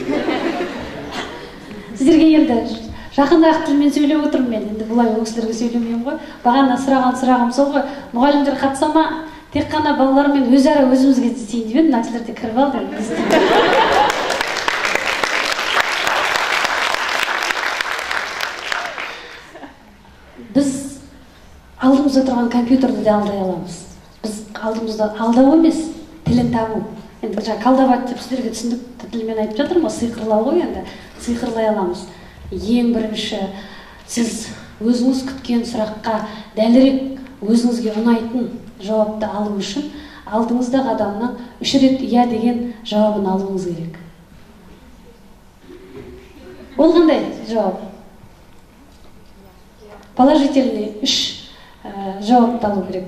Сіздерге енді жақындағы тілмен сөйлеп отырмын мен. Енді бұлай ол кісілерге сөйлемеймін ғой. Бағана сұраған сұрағым сол ғой. Мұғалімдер қатыса ма? Тек қана балалармен өзара өзімізге істейін деп едім. Мына кісілер де кіріп алды. Біз алдымызда тұрған компьютерді де алдай аламыз. Біз алдымызда алдау емес, тілін табу. Енді жаңа колдовать деп сіздерге түсіндікті тілмен айтып жатырмын, сиқырлау ғой енді, сиқырлай аламыз. Ең бірінші, сіз өзіңіз күткен сұраққа дәлірек өзіңізге ұнайтын жауапты алу үшін алдыңыздағы адамның үш рет иә деген жауабын алуыңыз керек. Ол қандай жауап? Положительный үш жауапты алу керек.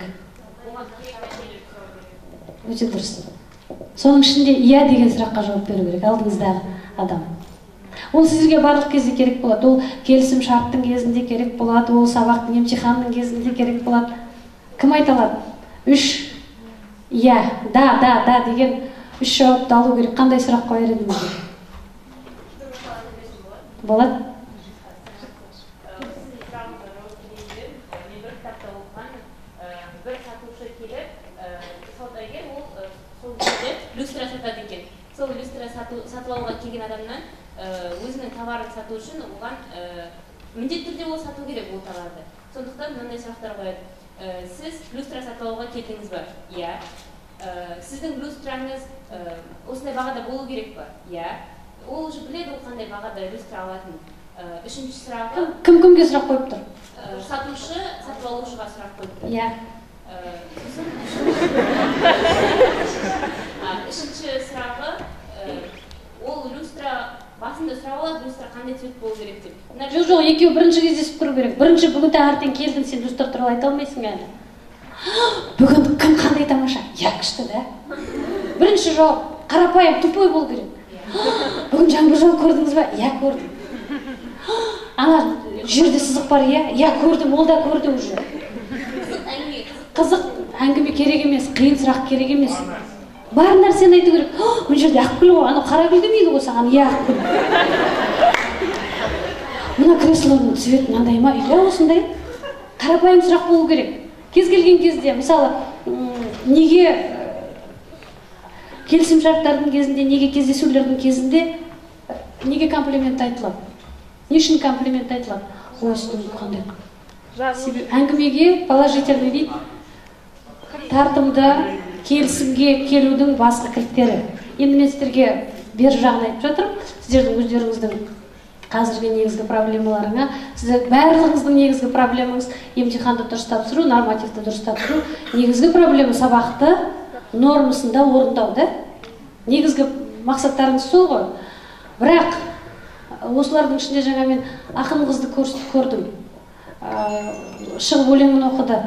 Өте дұрыс. Соның ішінде иә деген сұраққа жауап беру керек алдыңыздағы адам. Ол сізге барлық кезде керек болады. Ол келісім шарттың кезінде керек болады. Ол сабақтың емтиханның кезінде керек болады. Кім айта алады? Үш иә, да, да, да деген үш жауапты алу керек. Қандай сұрақ қояр едіңіз? Болады? Люстра сатады екен. Сол люстра сатып алуға келген адамнан өзінің товарын сату үшін оған міндетті түрде ол сату керек ол товарды. Сондықтан мынандай сұрақтар қояды. Сіз люстра сатып алуға келдіңіз ба? Иә. Сіздің люстраңыз осындай бағада болу керек па? Иә. Ол уже біледі ол қандай бағада люстра алатын. Үшінші сұрағы. Кім кімге сұрақ қойып тұр? Сатушы сатып алушыға сұрақ қойып тұр. Иә. Үшінші сұрағы, ол люстра басында сұрап алады, люстра қандай цвет болу керек деп. Жоқ, жоқ, екеуі бірінші кездесіп тұру керек. Бірінші бүгін таңертең келдің, сен люстра туралы айта алмайсың әлі. Бүгін күн қандай тамаша? Я күшті да. бірінші жауап қарапайым тупой болу керек. Бүгін жаңбыр жауып көрдіңіз ба? Иә, көрдім. Ана жерде сызық бар, иә? Иә, көрдім, ол да көрді уже. Қызық әңгіме керек емес, қиын сұрақ керек емес. Бар нәрсені айту керек. Бұл жерде ақгүл ғой, ана қара гүл демейді ғой саған, иә, ақгүл. Мына креслоның цвет мынандай ма? Иә, осындай. Қарапайым сұрақ болу керек. Кез келген кезде, мысалы, неге келісім шарттардың кезінде, неге кездесулердің кезінде неге комплимент айтылады? Не үшін комплимент айтылады? Ой, сіздің қандай. Әңгімеге положительный дейді, тартымды, келісімге келудің басқа кілттері. Енді мен сіздерге бер жағын айтып жатырмын. Сіздердің өздеріңіздің қазіргі негізгі проблемаларыңа, сіздер барлығыңыздың негізгі проблемаңыз емтиханды дұрыс тапсыру, нормативті дұрыс тапсыру. Негізгі проблема сабақты нормасында орындау, да? Негізгі мақсаттарыңыз сол ғой. Бірақ осылардың ішінде жаңа мен ақын қызды көрдім. Шығып өлеңін оқыды.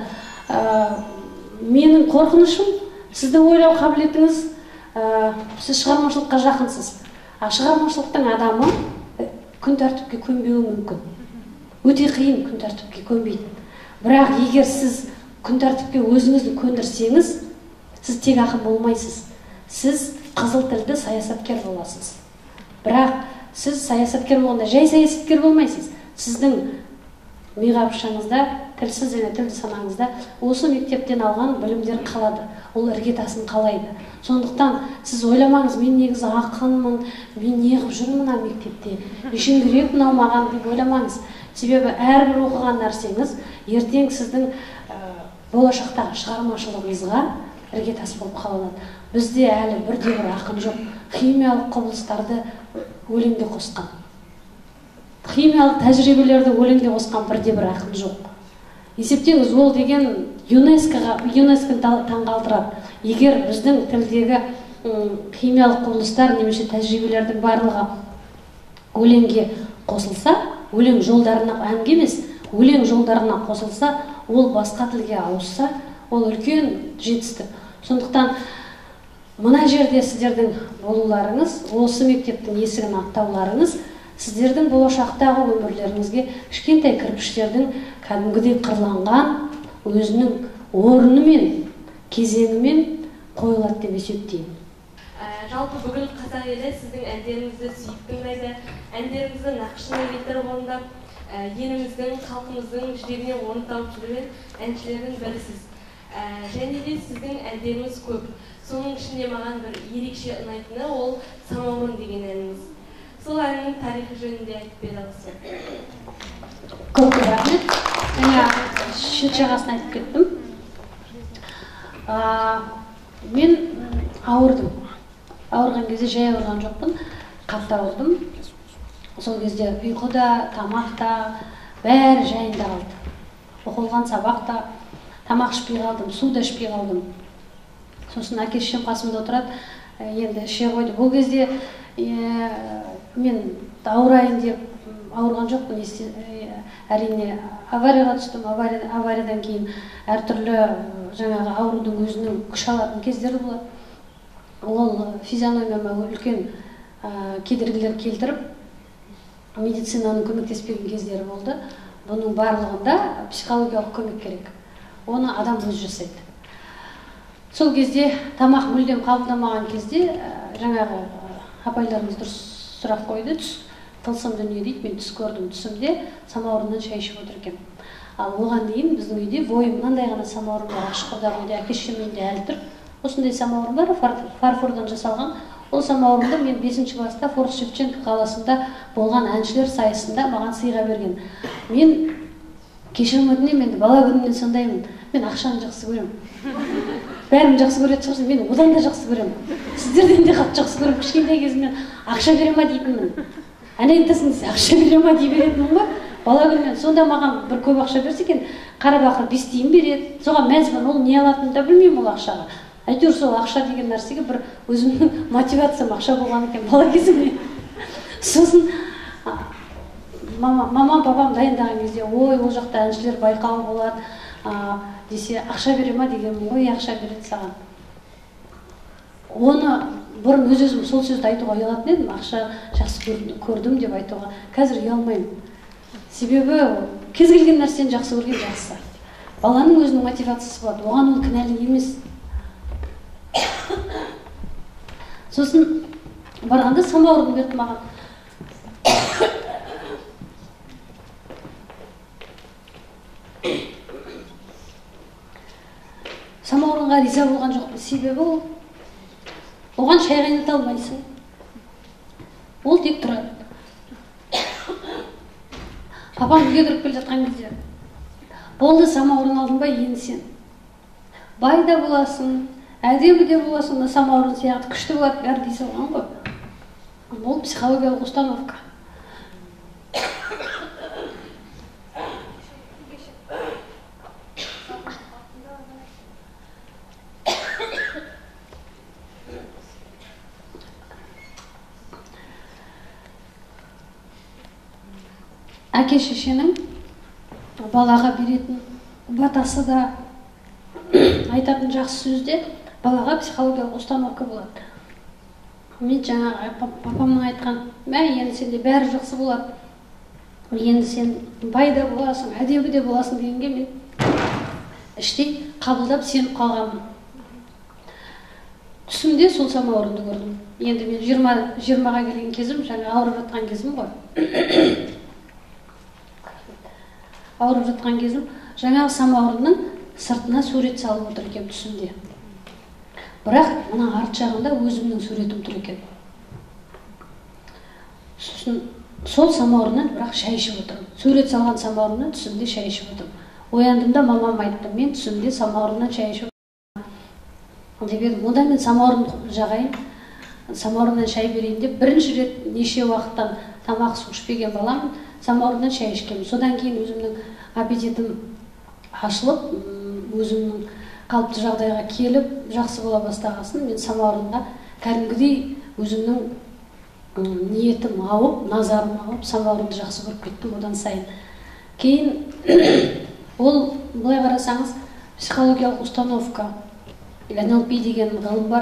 Менің қорқынышым, сіздің ойлау қабілетіңіз, сіз шығармашылыққа жақынсыз. Шығармашылықтың адамы күн тәртіпке көнбеуі мүмкін. Өте қиын күн тәртіпке көнбейді. Бірақ егер сіз күн тәртіпке өзіңізді көндірсеңіз, сіз тек ақын болмайсыз. Сіз қызыл тілді саясаткер боласыз. Бірақ сіз саясаткер болғанда жай саясаткер болмайсыз. Сіздің миғабышыңызда, тілсіз және тілді санаңызда осы мектептен алған білімдер қалады. Ол іргетасын қалайды. Сондықтан сіз ойламаңыз, мен негізі ақынмын, мен неғып жүрмін мына мектепте, үшін керек мынау маған деп ойламаңыз. Себебі әрбір оқыған нәрсеңіз ертең сіздің болашақтағы шығармашылығыңызға іргетас болып қалады. Бізде әлі бірде бір ақын жоқ. Химиялық құбылыстарды өлеңге қосқан. Химиялық тәжірибелерді өлеңге қосқан бірде бір ақын жоқ. Есептеңіз, ол деген ЮНЕСКО-ға, ЮНЕСКО таңғалдырады. Егер біздің тілдегі химиялық құбылыстар немесе тәжірибелердің барлығы өлеңге қосылса, өлең жолдарына, әңгіме емес, өлең жолдарына қосылса, ол басқа тілге ауысса, ол үлкен жетістік. Сондықтан мына жерде сіздердің болуларыңыз, осы мектептің есігін аттауларыңыз сіздердің болашақтағы өмірлеріңізге кішкентай кірпіштердің кәдімгідей қырланған өзінің орнымен, кезеңімен қойылады деп есептеймін. Жалпы бүгін қазақ елі сіздің әндеріңізді сүйіп тыңдайды, әндеріңізді нақышына келтіріп орындап, еліміздің, халқымыздың жүрегіне орын тауып жүрген әншілердің бірісіз. Және де сіздің әндеріңіз көп. Соның ішінде маған бір ерекше ұнайтыны ол «Самаурын» деген әніңіз. Сол әннің тарихы жөнінде айтып бере аласыз. Көп рахмет. Жаңа шет жағасын айтып кеттім. Мен ауырдым. Ауырған кезде жай ауырған жоқпын, қатты ауырдым. Сол кезде ұйқыда, тамақта, бәрі жайында қалды. Оқылған сабақта, тамақ ішпей қалдым, су да ішпей қалдым. Сосын әке-шешем қасымда отырады, енді іше қойды. Бұл кезде мен ауырайын деп ауырған жоқпын. Әрине аварияға түстім, авариядан кейін әртүрлі жаңағы аурудың өзінің күш алатын кездері болады. Ол физиономияма үлкен кедергілер келтіріп, медицинаның көмектеспеген кездері болды. Бұның барлығында психологиялық көмек керек. Оны адам өз жасайды. Сол кезде тамақ мүлдем қабылдамаған кезде жаңағы апайларымыз дұрыс сұрақ қойды. Түс тылсым дүние дейді. Мен түс көрдім. Түсімде самаурыннан шай ішіп отыр екенмін. Ал оған дейін біздің үйде бойы мынандай ғана самаурын бар. Ашқырдағы үйде әке-шешеммен де әлі тұр. Осындай самаурын бар, фарфордан жасалған. Ол самаурынды мен бесінші класста Форт-Шевченко қаласында болған әншілер сайысында маған сыйға берген. Мен кешірім өтінемін, енді бала күнімнен сондаймын. Мен ақшаны жақсы көремін. Бәрін жақсы көретін шығарсың, мен одан да жақсы көремін. Сіздерден де қатты жақсы көремін. Кішкентай кезімнен ақша бере ма дейтінмін. Әне айтасың, ақша бере ма дей беретінмін ғой. Бала күнімнен сонда маған бір көп ақша берсе екен, қарабақыр бес тиын береді. Соған мәз-мән, ол не алатынын да білмеймін ол ақшаға. Әйтеуір сол ақша деген нәрсеге бір өзімнің мотивациям ақша болған екен бала кезімде. Сосын мамам, папам дайындаған кезде, ой, ол жақта әншілер байқауы болады десе, ақша бере ма деген, ой, ақша береді саған. оны бұрын өз өзім сол сөзді айтуға ұялатын едім, ақша жақсы көрдім деп айтуға. Қазір ұялмаймын. Себебі кез келген нәрсені жақсы көрген жақсы. Баланың өзінің мотивациясы болады, оған ол кінәлі емес. Сосын барғанда самаурын берді маған. Самаурынға риза болған жоқпын, себебі ол оған шай қайната алмайсың. Ол тек тұрады. Папам үйге кіріп келе жатқан кезде, болды самаурын алдың ба, енді сен бай да боласың, әдемі де боласың, самаурын сияқты күшті болады, бәрі дей салған ғой. Ол психологиялық установка. Әке шешенің балаға беретін батасы да, айтатын жақсы сөзде балаға психологиялық установка болады. Мен жаңа папамның айтқан, мә, енді сенде бәрі жақсы болады, енді сен бай да боласың, әдемі де боласың дегенге мен іштей қабылдап сеніп қалғанмын. Түсімде сол самаурынды көрдім. Енді мен жиырмаға келген кезім, жаңа ауырып жатқан кезім ғой. Ауырып жатқан кезім, жаңағы самаурынның сыртына сурет салып отыр екен түсімде. Бірақ мына арт жағында өзімнің суретім тұр екен. Сосын сол самаурыннан бірақ шай ішіп отырмын. Сурет салған самаурыннан түсімде шай ішіп отырмын. Ояндымда мамам айтты, мен түсімде самаурыннан шай ішіп отырмын деп едім. Онда мен самаурын жағайын, самаурыннан шай берейін деп бірінші рет неше уақыттан тамақ су ішпеген баламын, самаурыннан шай ішкенмін. Содан кейін өзімнің аппетитім ашылып, өзімнің қалыпты жағдайға келіп, жақсы бола бастағасын, мен самаурынға кәдімгідей өзімнің ниетім ауып, назарым ауып, самаурынды жақсы көріп кеттім одан сайын. Кейін ол, былай қарасаңыз, психологиялық установка, эн эл пи деген ғылым бар,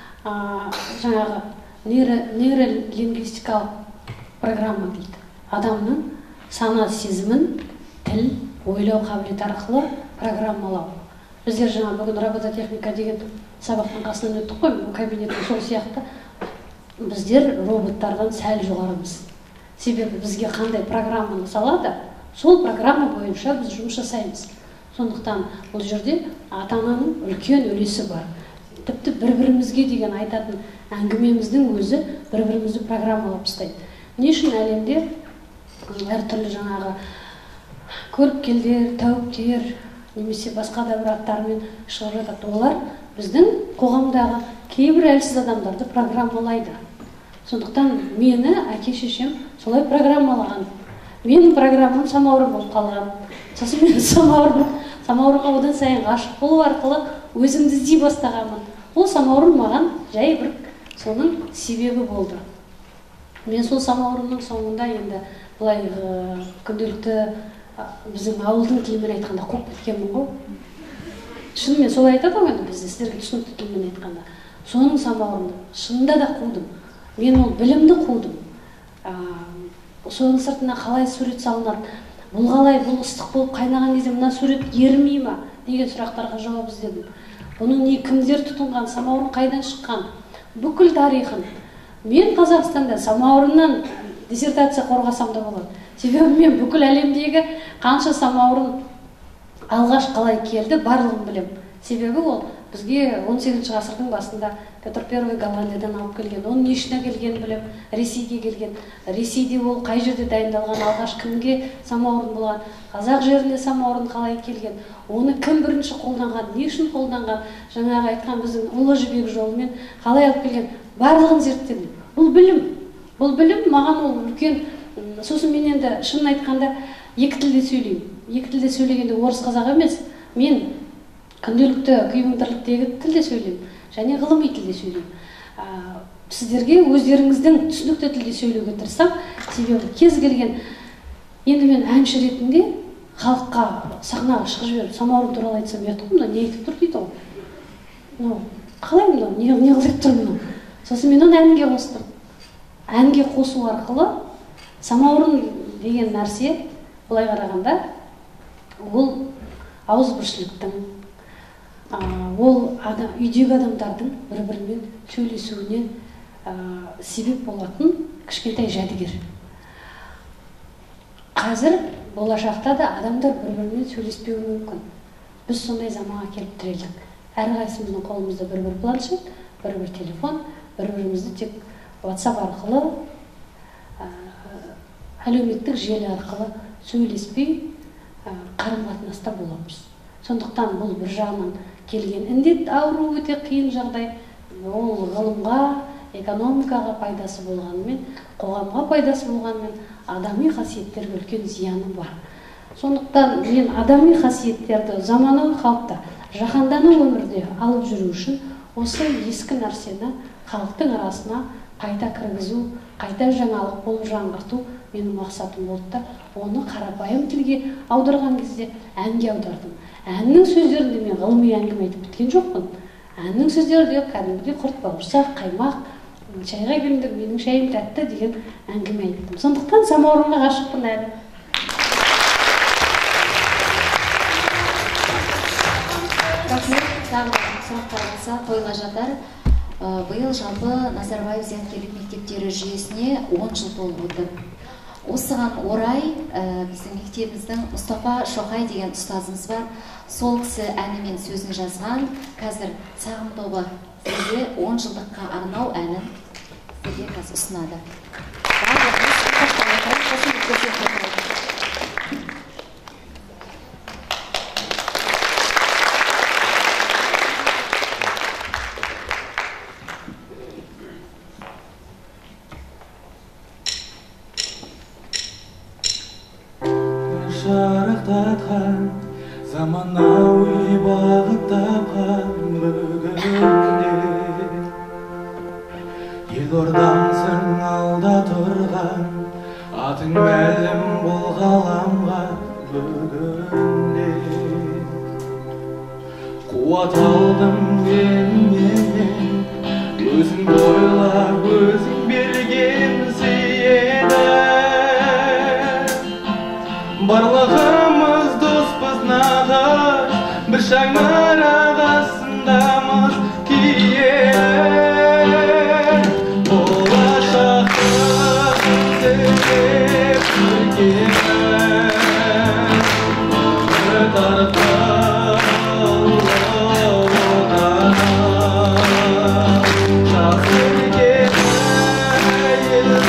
жаңағы нейролингвистикалық программа дейді. Адамның сана сезімін тіл, ойлау қабілеті арқылы программалау. Біздер жаңа бүгін робототехника деген сабақтың қасынан өттік қой, кабинеттің сол сияқты. Біздер роботтардан сәл жоғарымыз. Себебі бізге қандай программаны салады, сол программа бойынша біз жұмыс жасаймыз. Сондықтан бұл жерде ата-ананың үлкен үлесі бар. Тіпті бір-бірімізге деген айтатын әңгімеміздің өзі бір-бірімізді программалап тастайды. Не үшін әлемде әртүрлі жаңағы көріпкелдер, тәуіптер, немесе басқа да бір аттармен шығып жатады. Олар біздің қоғамдағы кейбір әлсіз адамдарды программалайды. Сондықтан мені әке шешем солай программалаған. Менің программам самаурын болып қалған. Сосын мен самаурынға одан сайын ғашық болу арқылы өзімді іздей бастағанмын. Ол самаурын маған жай бір соның себебі болды. Мен сол самаурынның соңында енді былай күнделікті біздің ауылдың тілімен айтқанда қуып кеткенмін ғой. Шынымен солай айтады ғой, бізде сіздерге түсінікті тілімен айтқанда. Соның самаурынды шынында да қудым. Мен ол білімді қудым. Соның сыртына қалай сурет салынады, бұл қалай, бұл ыстық болып қайнаған кезде мына сурет ерімей ма деген сұрақтарға жауап іздедім. Бұның не кімдер тұтынған, самаурын қайдан шыққан, бүкіл тарихын. Мен Қазақстанда самаурыннан диссертация қорғасам да болады. Себебі мен бүкіл әлемдегі қанша самаурын алғаш қалай келді, барлығын білем. Себебі ол бізге он сегізінші ғасырдың басында Петр Первый Голландиядан алып келген. Оның не үшін әкелгенін білем, Ресейге келген. Ресейде ол қай жерде дайындалған, алғаш кімге самаурын болған, қазақ жеріне самаурын қалай келген, оны кім бірінші қолданған, не үшін қолданған, жаңағы айтқан біздің Ұлы Жібек жолымен қалай алып келген, барлығын зерттедім. Бұл білім. Бұл білім маған ол үлкен. Сосын мен енді шынын айтқанда екі тілде сөйлеймін. Екі тілде сөйлегенде орыс қазақ емес. Мен күнделікті күйбең тірліктегі тілде сөйлеймін, және ғылыми тілде сөйлеймін. Сіздерге өздеріңіздің түсінікті тілде сөйлеуге тырысам, себебі кез келген, енді мен әнші ретінде халыққа сахнаға шығып жіберіп самаурын туралы айтсам ұят қой, мына не айтып тұр дейді ғой. қалай мынау не не қылып тұр мынау. Сосын мен оны әнге қостым. Әнге қосу арқылы самаурын деген нәрсе былай қарағанда ол ауызбіршіліктің, ол адам, үйдегі адамдардың бір-бірімен сөйлесуіне себеп болатын кішкентай жәдігер. Қазір болашақта да адамдар бір-бірімен сөйлеспеуі мүмкін. Біз сондай заманға келіп тірелдік. Әрқайсымыздың қолымызда бір-бір планшет, бір-бір телефон, бір-бірімізді тек WhatsApp арқылы, әлеуметтік желі арқылы сөйлеспей қарым-қатынаста боламыз. Сондықтан бұл бір жағынан келген індет, ауру өте қиын жағдай. Ол ғылымға, экономикаға пайдасы болғанымен, қоғамға пайдасы болғанымен, адами қасиеттерге үлкен зияны бар. Сондықтан мен адами қасиеттерді заманауи халықта, жаһандану өмірде алып жүру үшін осы ескі нәрсені халықтың арасына қайта кіргізу, қайта жаңалық болып жаңғырту менің мақсатым болды да, оны қарапайым тілге аударған кезде әнге аудардым. Әннің сөздерінде мен ғылыми әңгіме айтып біткен жоқпын. Әннің сөздерінде кәдімгідей құрт бауырсақ, қаймақ, шайға келіңдер, менің шайым тәтті деген әңгіме айттым. Сондықтан самаурынға ғашықпын әлі. Рахмет, тағы сұрақтар болса қойыла жатар. Биыл жалпы Назарбаев зияткерлік мектептері жүйесіне он жыл толып отыр. Осыған орай біздің мектебіміздің Мұстафа Шоқай деген ұстазымыз бар. Сол кісі әні мен сөзін жазған. Қазір Сағым тобы сізге он жылдыққа арнау әнін сізге қазір ұсынады. Жарықтатқан заманауи бағыт тапқан бүгінде елордамсың алда тұрған атың мәлім бұл ғаламға бүгінде қуат алдым менен өзің ойлап өзің берген сыйды барлығымыз доспыз нағыз бір шаңырақ астындамыз киелі болашақты іздеп жүргенмін үміт арқылы отаным жақсы іргені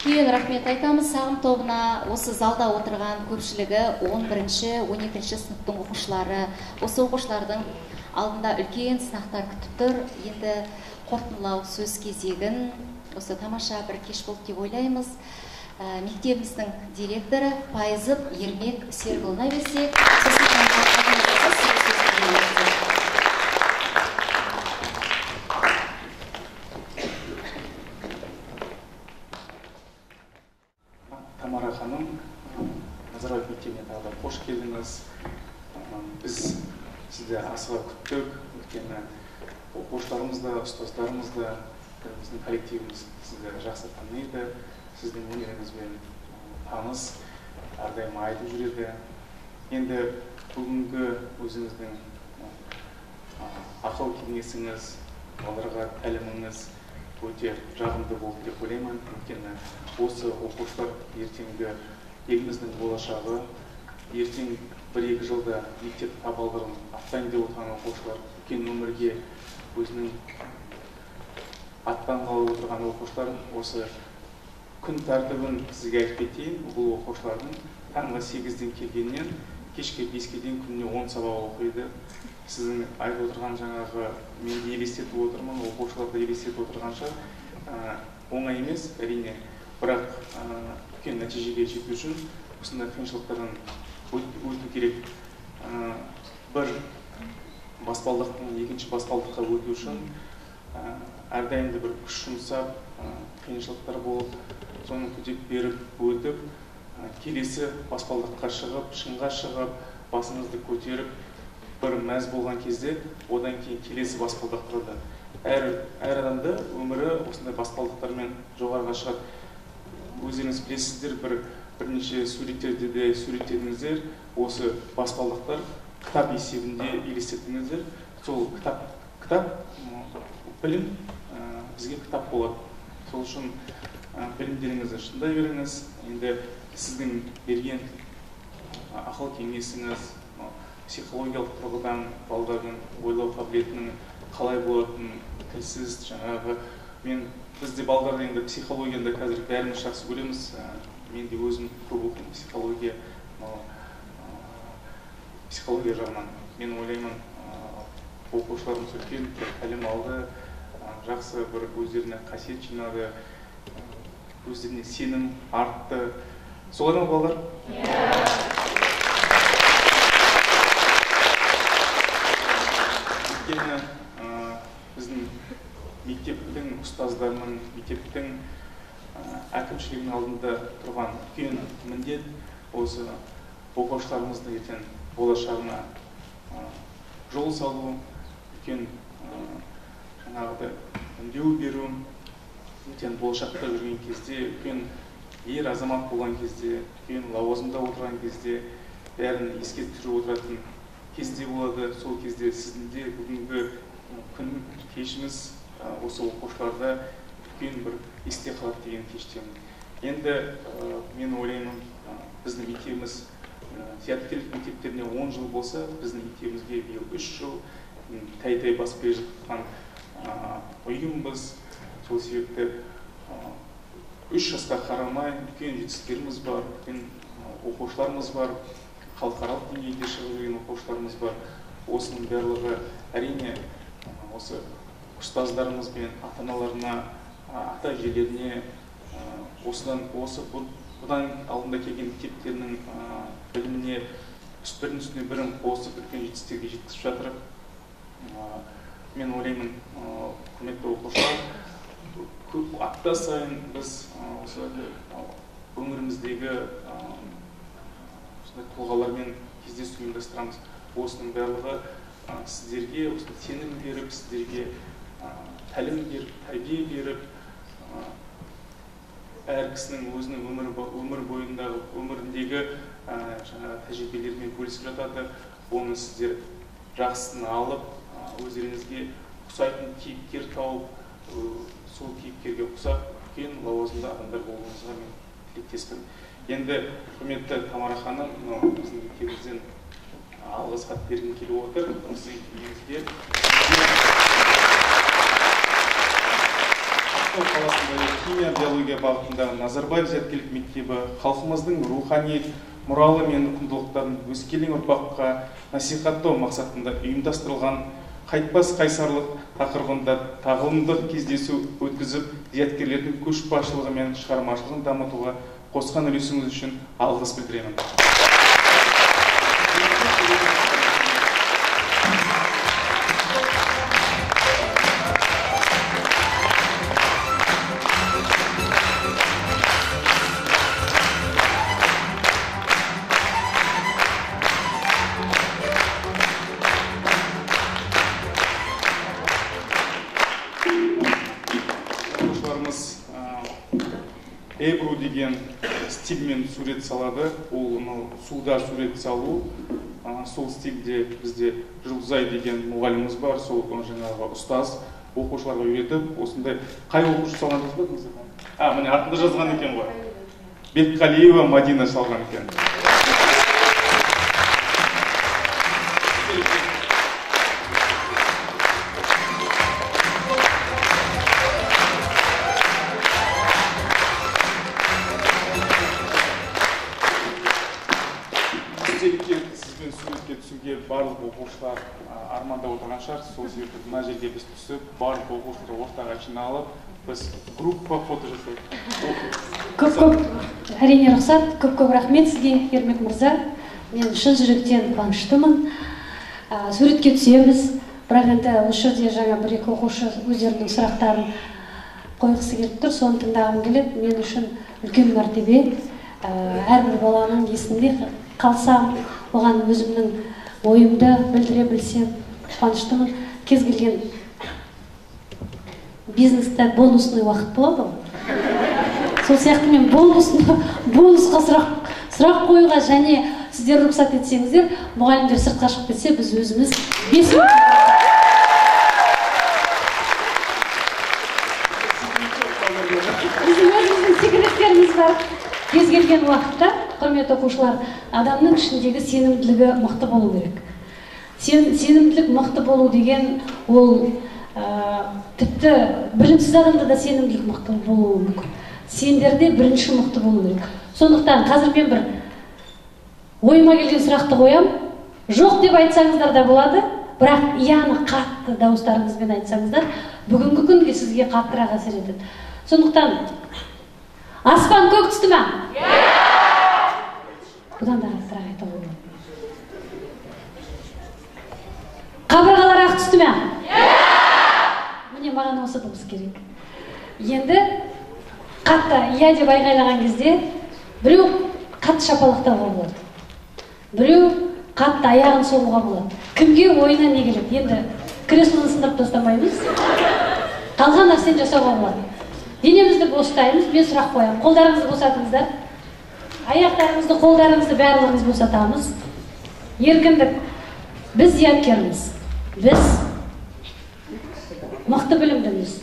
Үлкен рахмет айтамыз сағым тобына. Осы залда отырған көпшілігі он бірінші он екінші сыныптың оқушылары. Осы оқушылардың алдында үлкен сынақтар күтіп тұр. Енді қорытындылау сөз кезегін осы тамаша бір кеш болды деп ойлаймыз. Мектебіміздің директоры Пайызып Ермек Серікұлына берсек, Тамара ханым, Назарбаев мектебіне тағы да қош келдіңіз. Біз сізді асыға күттік, өйткені оқушыларымыз да, ұстаздарымыз да, біздің коллективіміз сізді жақсы таниды, сіздің өнеріңізбен таныс, әрдайым айтып жүреді. Енді бүгінгі өзіңіздің ақыл кеңесіңіз, оларға тәліміңіз өте жағымды болды деп ойлаймын. Өйткені осы оқушылар ертеңгі еліміздің болашағы, ертең бір-екі жылда мектеп табалдырығын аттайын деп отырған оқушылар, үлкен өмірге өзінің аттан қалып отырған оқушылар. Осы күн тәртібін сізге айтып кетейін. Бұл оқушылардың таңғы сегізден келгеннен кешке беске дейін күніне он сабақ оқиды. Сіздің айтып отырған жаңағы мен де елестетіп отырмын, оқушыларды елестетіп отырғанша оңай емес, әрине. Бірақ үлкен нәтижеге жету үшін осындай қиыншылықтардан өту керек. Бір баспалдақтан екінші баспалдаққа өту үшін әрдайымды бір күш жұмсап, қиыншылықтар болып, соны күтіп беріп өтіп, келесі баспалдаққа шығып, шыңға шығып, басыңызды көтеріп, бір мәз болған кезде, одан кейін келесі баспалдақ тұрады. Әр адамда өмірі осындай баспалдақтармен жоғарыға шығады. Өздеріңіз білесіздер, бірнеше суреттерде де суреттедіңіздер, осы баспалдақтар кітап есебінде елестеттіңіздер. Сол кітап, білім бізге кітап болады. Сол үшін білімдеріңізді шыңдай беріңіз. Енді сіздің берген ақыл кеңесіңіз, психологиялық тұрғыдан балалардың ойлау қабілетінің қалай болатынын тілсіз, жаңағы мен бізде балаларды енді психологияны қазір бәріміз жақсы көреміз. Мен де өзім көп оқимын психология, психология жағынан. Мен ойлаймын, оқушыларымыз үлкен тәлім алды, жақсы бір өздеріне қасиет жинады, өздеріне сенім артты. Солай ма балалар? Өйткені біздің мектептің ұстаздарының, мектептің әкімшілігінің алдында тұрған үлкен міндет осы оқушыларымызды ертең болашағына жол салу, үлкен жаңағыдай үндеу беру, ертең болашақта жүрген кезде, үлкен ер азамат болған кезде, үлкен лауазымда отырған кезде бәрін еске түсіріп отыратын кезде болады. Сол кезде сіздің де бүгінгі күн кешіміз осы оқушыларда үлкен бір есте қалады деген кештемін. Енді мен ойлаймын, біздің мектебіміз зияткерлік мектептеріне он жыл болса, біздің мектебімізге биыл үш жыл тәй-тәй басып келе жатқан ұйымбыз. Сол себепті үш жасқа қарамай үлкен жетістіктеріміз бар, үлкен оқушыларымыз бар, халықаралық деңгейде шығып жүрген оқушыларымыз бар. Осының барлығы әрине осы ұстаздарымыз бен ата-аналарына, ата-әжелеріне, осыдан осы бұдан алдында келген мектептерінің біліміне бірінің үстіне бірін қосып үлкен жетістіктерге жеткізіп жатыр. Мен ойлаймын, құрметті оқушылар, көп апта сайын біз осы өңіріміздегі тұлғалармен кездесу ұйымдастырамыз. Осының барлығы сіздерге сенім беріп, сіздерге тәлім беріп, тәрбие беріп, әр кісінің өзінің өмір бойындағы, өміріндегі тәжірибелерімен бөлісіп жатады. Оны сіздер жақсысын алып, өздеріңізге ұқсайтын кейіпкер тауып, сол кейіпкерге ұқсап, үлкен лауазымды адамдар болуыңызға мен тілектеспін. Енді құрметті Тамара ханым, біздің мектебімізден алғыс хат бергім келіп отыр. Осы үйіңізге Ақтау қаласында химия биология бағытында Назарбаев зияткерлік мектебі халқымыздың рухани мұралы мен құндылықтарын өскелең ұрпаққа насихаттау мақсатында ұйымдастырылған қайтпас қайсарлық тақырыбында тағылымдық кездесу өткізіп, зияткерлердің көшбасшылығы мен шығармашылығын дамытуға қосқан үлесіңіз үшін алғыс білдіремін. Эбру деген стильмен сурет салады. Ол суда сурет салу. Сол стильде бізде Жұлдызай деген мұғаліміміз бар. Сол жаңағы ұстаз оқушыларға үйретіп, осындай қай оқушы салған жазбадыңыз? А, міне артында жазған екен ғой. Бекқалиева Мадина салған екен. Барлық оқушылар армандап отырған шығар, сол себепті мына жерге біз түсіп, барлық оқушылар ортаға жиналып, біз группа фото жасайық. Көп-көп, әрине рұқсат, көп-көп рахмет сізге, Ермек мырза. Мен шын жүректен қуаныштымын. Суретке түсеміз, бірақ енді осы жерде жаңа бір-екі оқушы өздерінің сұрақтарын қойғысы келіп тұр, соны тыңдағым келеді. Мен үшін үлкен мәртебе, әрбір баланың есінде қалсам, оған өзімнің ойымды білдіре білсем қуаныштымын. Кез келген бизнесте бонусный уақыт болады ғой. Сол сияқты мен бонусқа сұрақ қоюға және сіздер рұқсат етсеңіздер, мұғалімдер сыртқа шығып кетсе, біз өзіміз бес өзіміздің секреттеріміз бар. Кез келген уақытта, құрмет оқушылар, адамның ішіндегі сенімділігі мықты болу керек. Сенімділік мықты болу деген, ол тіпті білімсіз адамда да сенімділік мықты болуы мүмкін. Сендерде бірінші мықты болу керек. Сондықтан қазір мен бір ойыма келген сұрақты қоям. Жоқ деп айтсаңыздар да болады, бірақ ияны қатты дауыстарыңызбен айтсаңыздар, бүгінгі күнге сізге қаттырақ әсер етеді. Сондықтан аспан көк түсті ме? Бұдан да қаттырақ айта қойып. Қабырғалар ақ түсті ме? Міне маған осы дыбыс керек. Енді қатты иә деп айғайлаған кезде біреу қатты шапалақтауға болады. Біреу қатты аяғын соғуға болады. Кімге ойына не келеді? Енді креслоны сындырып тастамаймыз. Қалған нәрсені жасауға болады. Денемізді босатаймыз, мен сұрақ қоямын. Қолдарыңызды босатыңыздар. Аяқтарыңызды, қолдарыңызды барлығымыз босатамыз. Еркіндік. Біз зияткерміз. Біз мықты білімдіміз.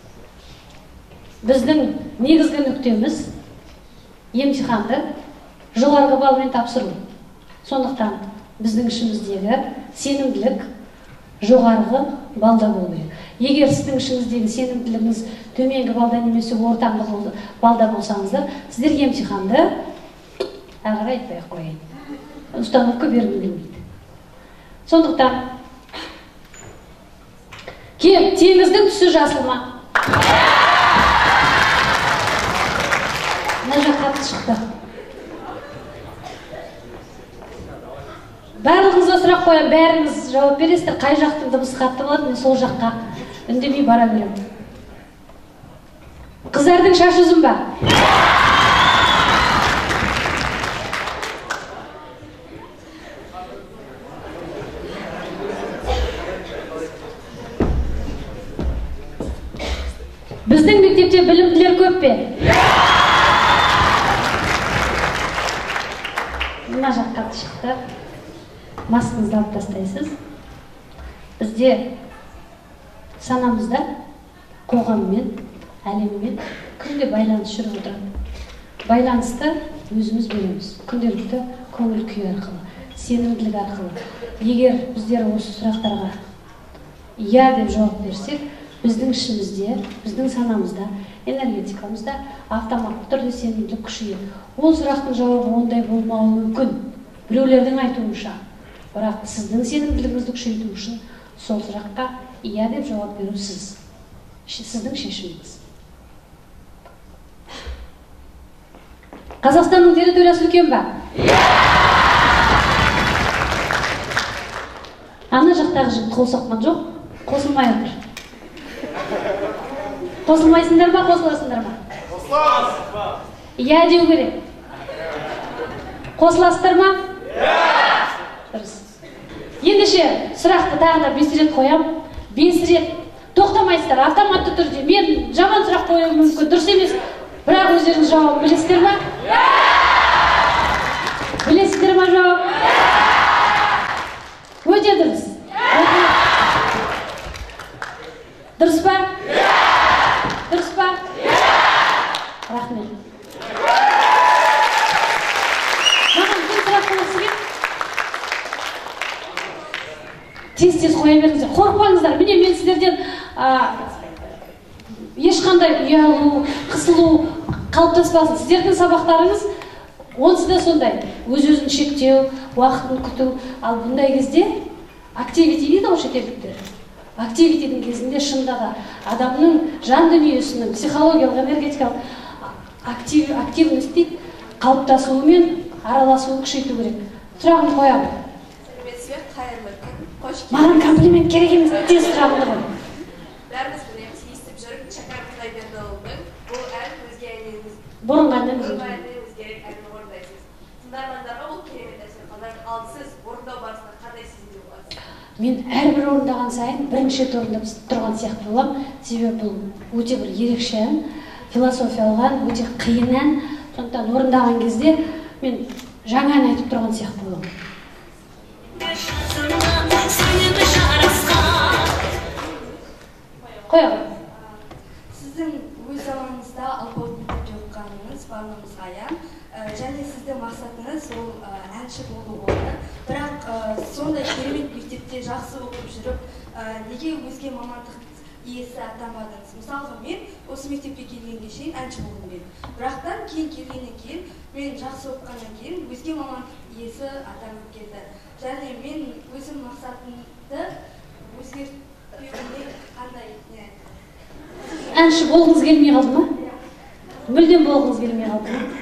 Біздің негізгі нүктеміз емтиханды жоғарғы балмен тапсыру. Сондықтан біздің ішіміздегі сенімділік жоғарғы балда болу керек. Егер сіздің ішіңіздегі сенімділігіңіз төменгі балда немесе ортаңғы балда болсаңыздар, сіздер емтиханды әрі қарай айтпай-ақ қояйын. Установка бергім келмейді. Сондықтан кел, теңіздің түсі жасыл ма? Мына жақ қатты шықты. Барлығыңызға сұрақ қоям, бәріңіз жауап бересіздер, қай жақтың дыбысы қатты болады, мен сол жаққа үндемей бара беремін. Қыздардың шашы ұзын ба? Біздің мектепте білімділер көп пе? Мына жақ қатты шықты. Маскаңызды алып тастайсыз. Бізде санамызда қоғаммен, әлеммен күнде байланыс жүріп отырады. Байланысты өзіміз береміз. Күнделікті көңіл күй арқылы, сенімділік арқылы. Егер біздер осы сұрақтарға иә деп жауап берсек, біздің ішімізде, біздің санамызда, энергетикамызда автоматты түрде сенімділік күшейеді. Ол сұрақтың жауабы ондай болмауы мүмкін, біреулердің айтуынша. Бірақ сіздің сенімділігіңізді күшейту үшін сол сұраққа иә деп жауап беру сіз. Сіздің шешіміңіз. Қазақстанның территориясы үлкен ба? Ана жақтағы жігіт қол соққан жоқ, қосылмай отыр. Қосылмайсыңдар ма, қосыласыңдар ма? Қосыласыз. Иә деу керек. Қосыласыздар ма? Дұрыс. Ендеше сұрақты тағы да бес рет қоям. Бес рет тоқтамайсыздар, автоматты түрде. Мен жаман сұрақ қоюым мүмкін, дұрыс емес. Бірақ өздеріңіз жауабын білесіздер ма? Білесіздер ма жауап? Өте дұрыс. Дұрыс па? Дұрыс па? Рахмет. Маған күн сұрақ қойғысы келді? Тез-тез қоя беріңіздер. Қорықпаңыздар. Міне мен сіздерден ешқандай ұялу, қысылу қалыптаспасын. Сіздердің сабақтарыңыз онсыз да сондай. Өз-өзін шектеу, уақытын күту. Ал бұндай кезде активити дейді ғой шетелдіктер. Активитидің кезінде шында да адамның жан дүниесінің психологиялық, энергетикалық активность дейді, қалыптасуы мен араласуын күшейту керек. Сұрағын қоямын. Сәлеметсіз бе, қайырлы күн. Қош келдіңіз. Маған комплимент керек емес, тез сұрағын қой. Бәріміз білеміз, естіп жүріп, Шәкәрім Құдайбердіұлының бұл ән өзге әніңіз. Бұрынғы әннен Бұрынғы әннен өзгерек әнін орындайсыз. Тыңдармандарға бұл керемет әсер қалдырады. Ал сіз орындау барысында қандай сезімде боласыз? Мен әрбір орындаған сайын бірінші рет орындап тұрған сияқты боламын. Себебі бұл өте бір ерекше ән, философиялық ән, өте қиын ән. Сондықтан орындаған кезде мен жаңа ән айтып тұрған сияқты боламын. Қоямын. Сіздің өз заманыңызда алпауыт мектепте оқығаныңыз барлығымызға аян. Және сіздің мақсатыңыз ол әнші болу болды. Бірақ сондай керемет мектепте жақсы оқып жүріп, неге өзге мамандық иесі атанбадыңыз? Мысалға мен осы мектепке келгенге шейін әнші болдым мен. Бірақтан кейін келгеннен кейін, мен жақсы оқығаннан кейін өзге мамандық иесі атанып келді. Және мен өзім мақсатымды өзгертуге қандай не? Әнші болғыңыз келмей қалды ма? Мүлдем болғыңыз келмей қалды ма?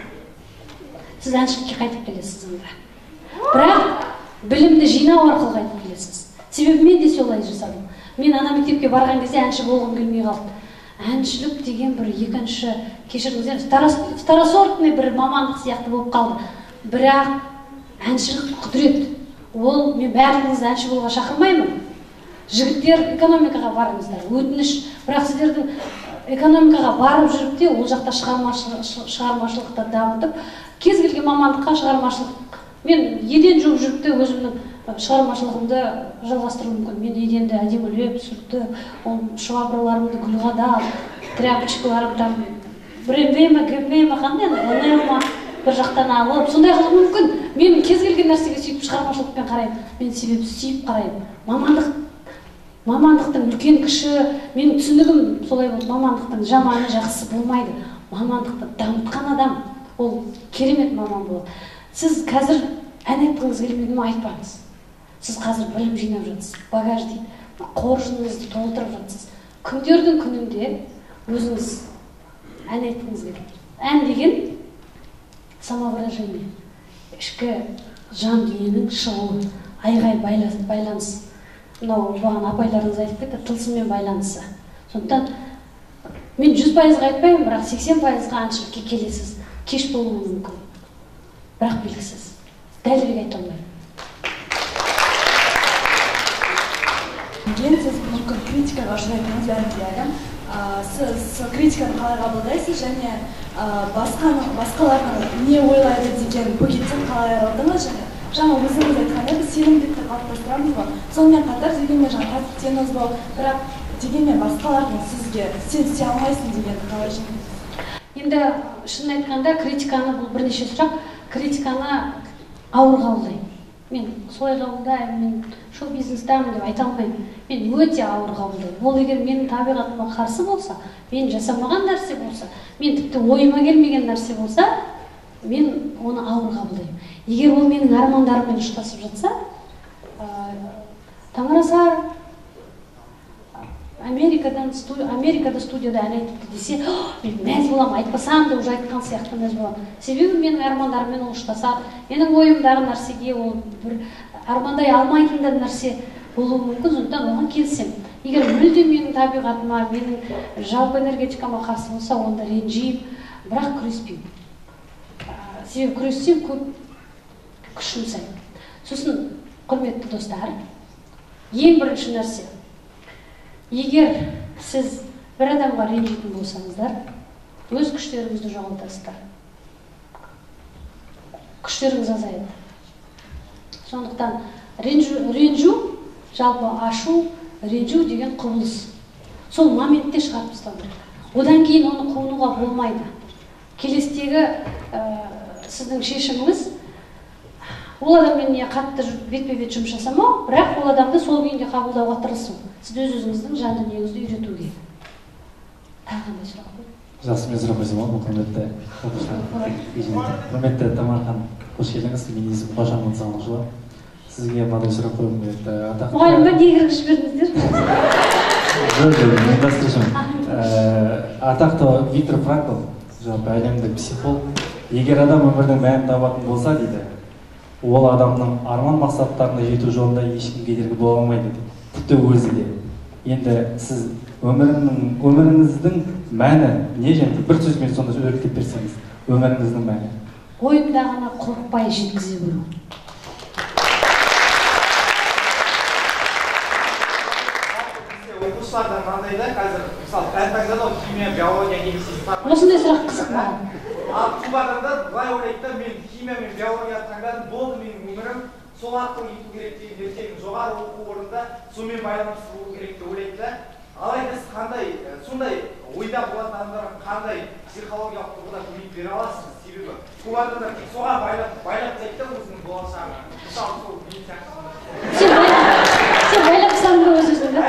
Сіз әншілікке қайтып келесіз онда. Бірақ білімді жинау арқылы қайтып келесіз. Себебі мен де солай жасадым. Мен ана мектепке барған кезде әнші болғым келмей қалды. Әншілік деген бір екінші, кешіріңіздер, второсортный бір мамандық сияқты болып қалды. Бірақ әншілік құдірет. Ол мен бәріңізді әнші болуға шақырмаймын. Жігіттер экономикаға барыңыздар, өтініш. Бірақ сіздердің экономикаға барып жүріп те, ол жақта шығармашылықты дамытып, кез келген мамандыққа шығармашылық. Мен еден жуып жүріп те өзімнің шығармашылығымды жалғастыру мүмкін. Мен еденді әдемілеп, сүртіп, швабраларымды гүлғадап, тряпочкаларым там біреме, гемеме, қандай онема бір жақтан алып, сондай қылып мүмкін. Мен кез келген нәрсеге сөйтіп шығармашылықпен қараймын. Мен себебі сүйіп қараймын. Мамандық Мамандықтың үлкен кіші, менің түсінігім солай болды. Мамандықтың жаманы жақсы болмайды. Мамандықты дамытқан адам, ол керемет маман болады. Сіз қазір ән айтқыңыз келмеді ме, айтпаңыз. Сіз қазір білім жинап жатсыз, багаж дейді, қоржыныңызды толтырып жатсыз. Күндердің күнінде өзіңіз ән айтқыңыз келеді. Ән деген самовыражение, ішкі жан дүниенің шығуы, айғай байланыс. Мынау бұған апайларыңыз айтып кетті, тылсыммен байланысы. Сондықтан мен жүз пайызға айтпаймын, бірақ сексен пайызға әншілікке келесіз. Кеш болуы мүмкін. Бірақ белгісіз. Дәлірек айта алмаймын. Сіз мүмкін критикаға ұшырайтыныңыз бәрін білемін. Сіз критиканы қалай қабылдайсыз және басқалардың не ойлайды деген бөгеттен қалай арылдыңыз және жаңа өзіңіз айтқандай біз сенімділікті қалыптастырамыз ғой. Сонымен қатар дегенмен жаңа тәртіптен озбау, бірақ дегенмен басқалардың сізге сен істей алмайсың дегенді қалай жеңдіңіз? Енді шын айтқанда критиканы бұл бірнеше сұрақ, критиканы ауыр қабылдаймын. Мен солай қабылдаймын, мен шоу бизнестамын деп айта алмаймын. Мен өте ауыр қабылдаймын. Ол егер менің табиғатыма қарсы болса, мен жасамаған нәрсе болса, мен тіпті ойыма келмеген нәрсе болса, мен оны ауыр қабылдаймын. Егер ол менің армандарыммен ұштасып жатса, Тамарасар Америкадан Америкада студияда ән айтыпты десе, мен мәз боламын, айтпасам да уже айтқан сияқты мәз боламын. Себебі менің армандарыммен ол ұштасады. Менің ойымдағы нәрсеге ол бір армандай алмайтын да нәрсе болуы мүмкін, сондықтан оған келсем. Егер мүлде менің табиғатыма, менің жалпы энергетикама қарсы болса, онда ренжимін, бірақ күреспеймін. Себебі күрессем көп күш жұмсаймын. Сосын, құрметті достар, ең бірінші нәрсе, егер сіз бір адамға ренжитін болсаңыздар, өз күштеріңізді жоғалтасыздар. Күштеріңіз азаяды. Сондықтан ренжу, жалпы ашу, ренжу деген құбылыс. Сол моментте шығарып тастау керек. Одан кейін оны қуынуға болмайды. Келестегі сіздің шешіміңіз, ол адаммен не қатты бетпе-бет жұмыс жасамау, бірақ ол адамды сол күйінде қабылдауға тырысу. Сіз өз-өзіңіздің жан дүниеңізді үйрету керек. Тағы қандай сұрақ қой? Жақсы, мен сұрақ қойсам ба, құрметті оқушылар. Құрметті Тамархан, қош келдіңіз. Менің есімім Қошан Мансанғышұлы. Сізге мынадай сұрақ қойғым келеді. Мұғалім ба, не кіргізіп жібердіңіздер? Жоқ, жоқ, ұйымдастырушым. Атақты Виктор Франкл, жалпы әлемдік психолог, егер адам өмірдің мәнін табатын болса дейді, ол адамның арман мақсаттарына жету жолында ешкім кедергі бола алмайды дейді. Тіпті өзі де. Енді сіз өміріңіздің мәні не, және бір сөзбен сонда өркетіп берсеңіз, өміріңіздің мәні? Ойымдағыны қорықпай жеткізе білу. Оқушылардан мынандай да, қазір мысалы пән таңдады, химия, биология, немесе осындай сұрақ қызық маған. Ал көп адамдар былай ойлайды да, мен химия мен биология таңдадым, болды менің өмірім сол арқылы ету керек деген ертең жоғары оқу орнында сонымен байланысты болу керек деп ойлайды да. Алайда сіз қандай сондай ойда болатын адамдарға қандай психологиялық тұрғыда көмек бере аласыз? Себебі көп адамдар тек соған байлап байлап тастайды да өзінің болашағын. Мысалы сол мен сияқты. Сен байлапсаң ба өз-өзіңді?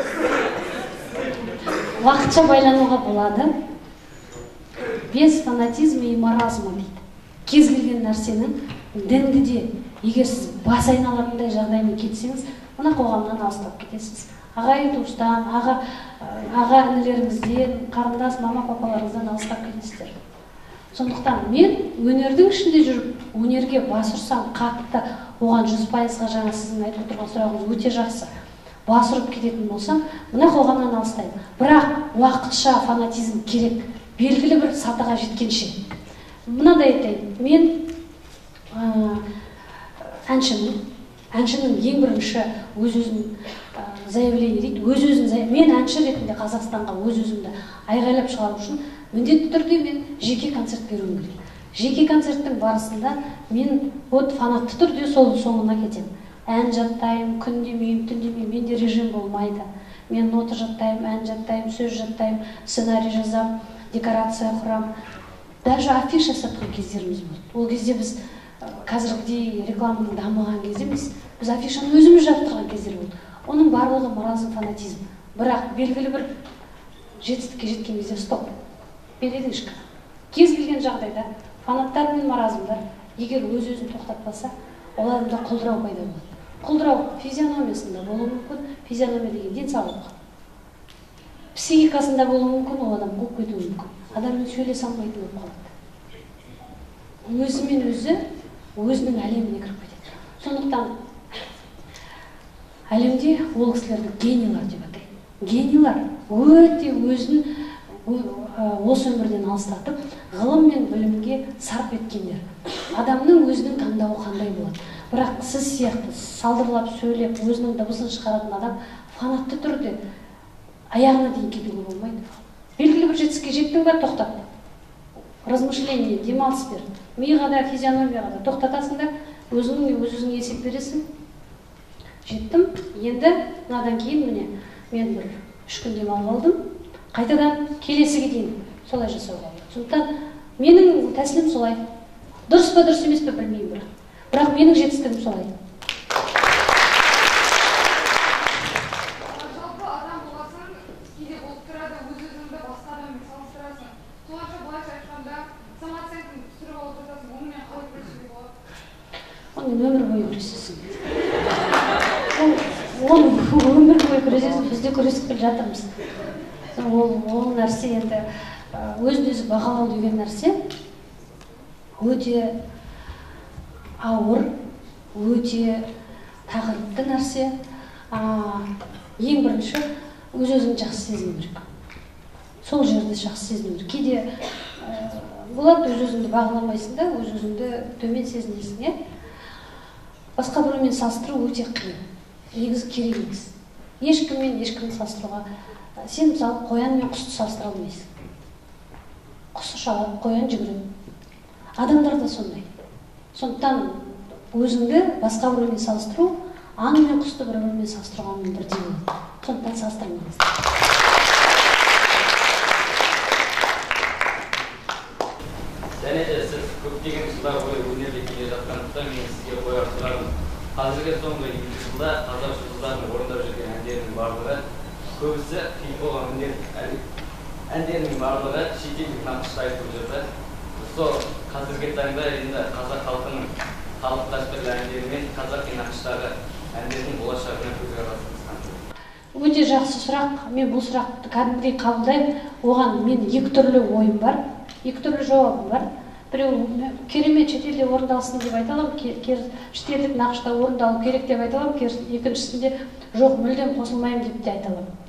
Уақытша байлануға болады. Без фанатизма и маразма дейді. Кез келген нәрсенің дінді де, егер сіз бас айналатындай жағдаймен кетсеңіз, мына қоғамнан алыстап кетесіз. Ағайын туыстан, аға інілеріңізден, қарындас, мама папаларыңыздан алыстап кетесіздер. Сондықтан мен өнердің ішінде жүріп, өнерге бас ұрсам, қатты оған жүз пайызға жаңа сіздің айтып отырған сұрағыңыз өте жақсы. Бас ұрып кететін болсам, мына қоғамнан алыстаймын. Бірақ уақытша фанатизм керек. Белгілі бір сатыға жеткенше. Мынадай айтайын, мен әншімін. Әншінің ең бірінші өз-өзін заявление дейді, өз-өзін, мен әнші ретінде Қазақстанға өз-өзімді айғайлап шығару үшін міндетті түрде мен жеке концерт беруім керек. Жеке концерттің барысында мен от фанатты түрде сол соңына кетемін. Ән жаттаймын, күн демеймін, түн демеймін, менде режим болмайды. Мен нота жаттаймын, ән жаттаймын, сөз жаттаймын, сценарий жазамын, декорация құрам. Даже афиша сатқан кездеріміз болды. Ол кезде біз қазіргідей рекламаның дамыған кезде емес, біз афишаны өзіміз жаттырған кездер болды. Оның барлығы маразм, фанатизм. Бірақ белгілі бір жетістікке жеткен кезде стоп. Береді ешкім. Кез келген жағдайда фанаттар мен маразмдар егер өз-өзін тоқтатпаса, ол адамда құлдырау пайда болады. Құлдырау физиономиясында болуы мүмкін, физиономия деген денсаулық. Психикасында болуы мүмкін, ол адам қуып кетуі мүмкін. Адаммен сөйлесе алмайтын болып қалады. Өзімен өзі өзінің әлеміне кіріп кетеді. Сондықтан әлемде ол кісілерді генийлар деп атайды. Генийлар өте өзін осы өмірден алыстатып, ғылым мен білімге сарп еткендер. Адамның өзінің таңдауы қандай болады? Бірақ сіз сияқты салдырлап сөйлеп, өзінің дыбысын шығаратын адам фанатты түрде аяғына дейін кетуге болмайды. Белгілі бір жетістікке жеттің ба, тоқтат. Размышление, демалыс бер. Миға да, физиономияға да тоқтатасың да, өзіңе өз-өзіңе есеп бересің. Жеттім, енді мынадан кейін міне мен бір үш күн демалып алдым. Қайтадан келесіге дейін солай жасауға болады. Сондықтан менің тәсілім солай. Дұрыс па, дұрыс емес пе білмеймін бірақ. Бірақ менің жетістігім солай. онымен өмір бойы күресесің. Оны өмір бойы күресесің, біз де күресіп келе жатырмыз. Ол ол нәрсе енді өзін-өзі бағалау деген нәрсе өте ауыр, өте тағылыпты нәрсе. Ең бірінші өз-өзіңді жақсы сезіну керек. Сол жерде жақсы сезіну керек. Кейде болады, өз-өзіңді бағаламайсың да, өз-өзіңді төмен сезінесің, е? Басқа біреумен салыстыру өте қиын. Негізі керек емес. Ешкіммен ешкімді салыстыруға. Сен мысалы қоян мен құсты салыстыра алмайсың. Құс ұшады, қоян жүгіреді. Адамдар да сондай. Сондықтан өзіңді басқа біреумен салыстыру, аң мен құсты бір-бірімен салыстырғанмен бірдей болады. Сондықтан салыстырмаңыз. Және де сіз көптеген жылдар бойы өнерде келе жатқандықтан мен сізге қояр сұрағым. Қазіргі соңғы екі жылда қазақ жұлдыздарын орындап жүрген әндерінің барлығы, көбісі хит болған әндерінің барлығы шетелдік нақышта айтылып жүрді. Сол қазіргі таңда енді қазақ халқының халық дәстүрлі әндері мен қазақи нақыштағы әндердің болашағына көзқарасыңыз қандай? Өте жақсы сұрақ. Мен бұл сұрақты кәдімгідей қабылдаймын. Оған мен екі түрлі ойым бар, екі түрлі жауабым бар. Біреу керемет шетелде орындалсын деп айта аламын, шетелдік нақышта орындалу керек деп айта аламын, екіншісінде жоқ, мүлдем қосылмаймын деп те айта аламын.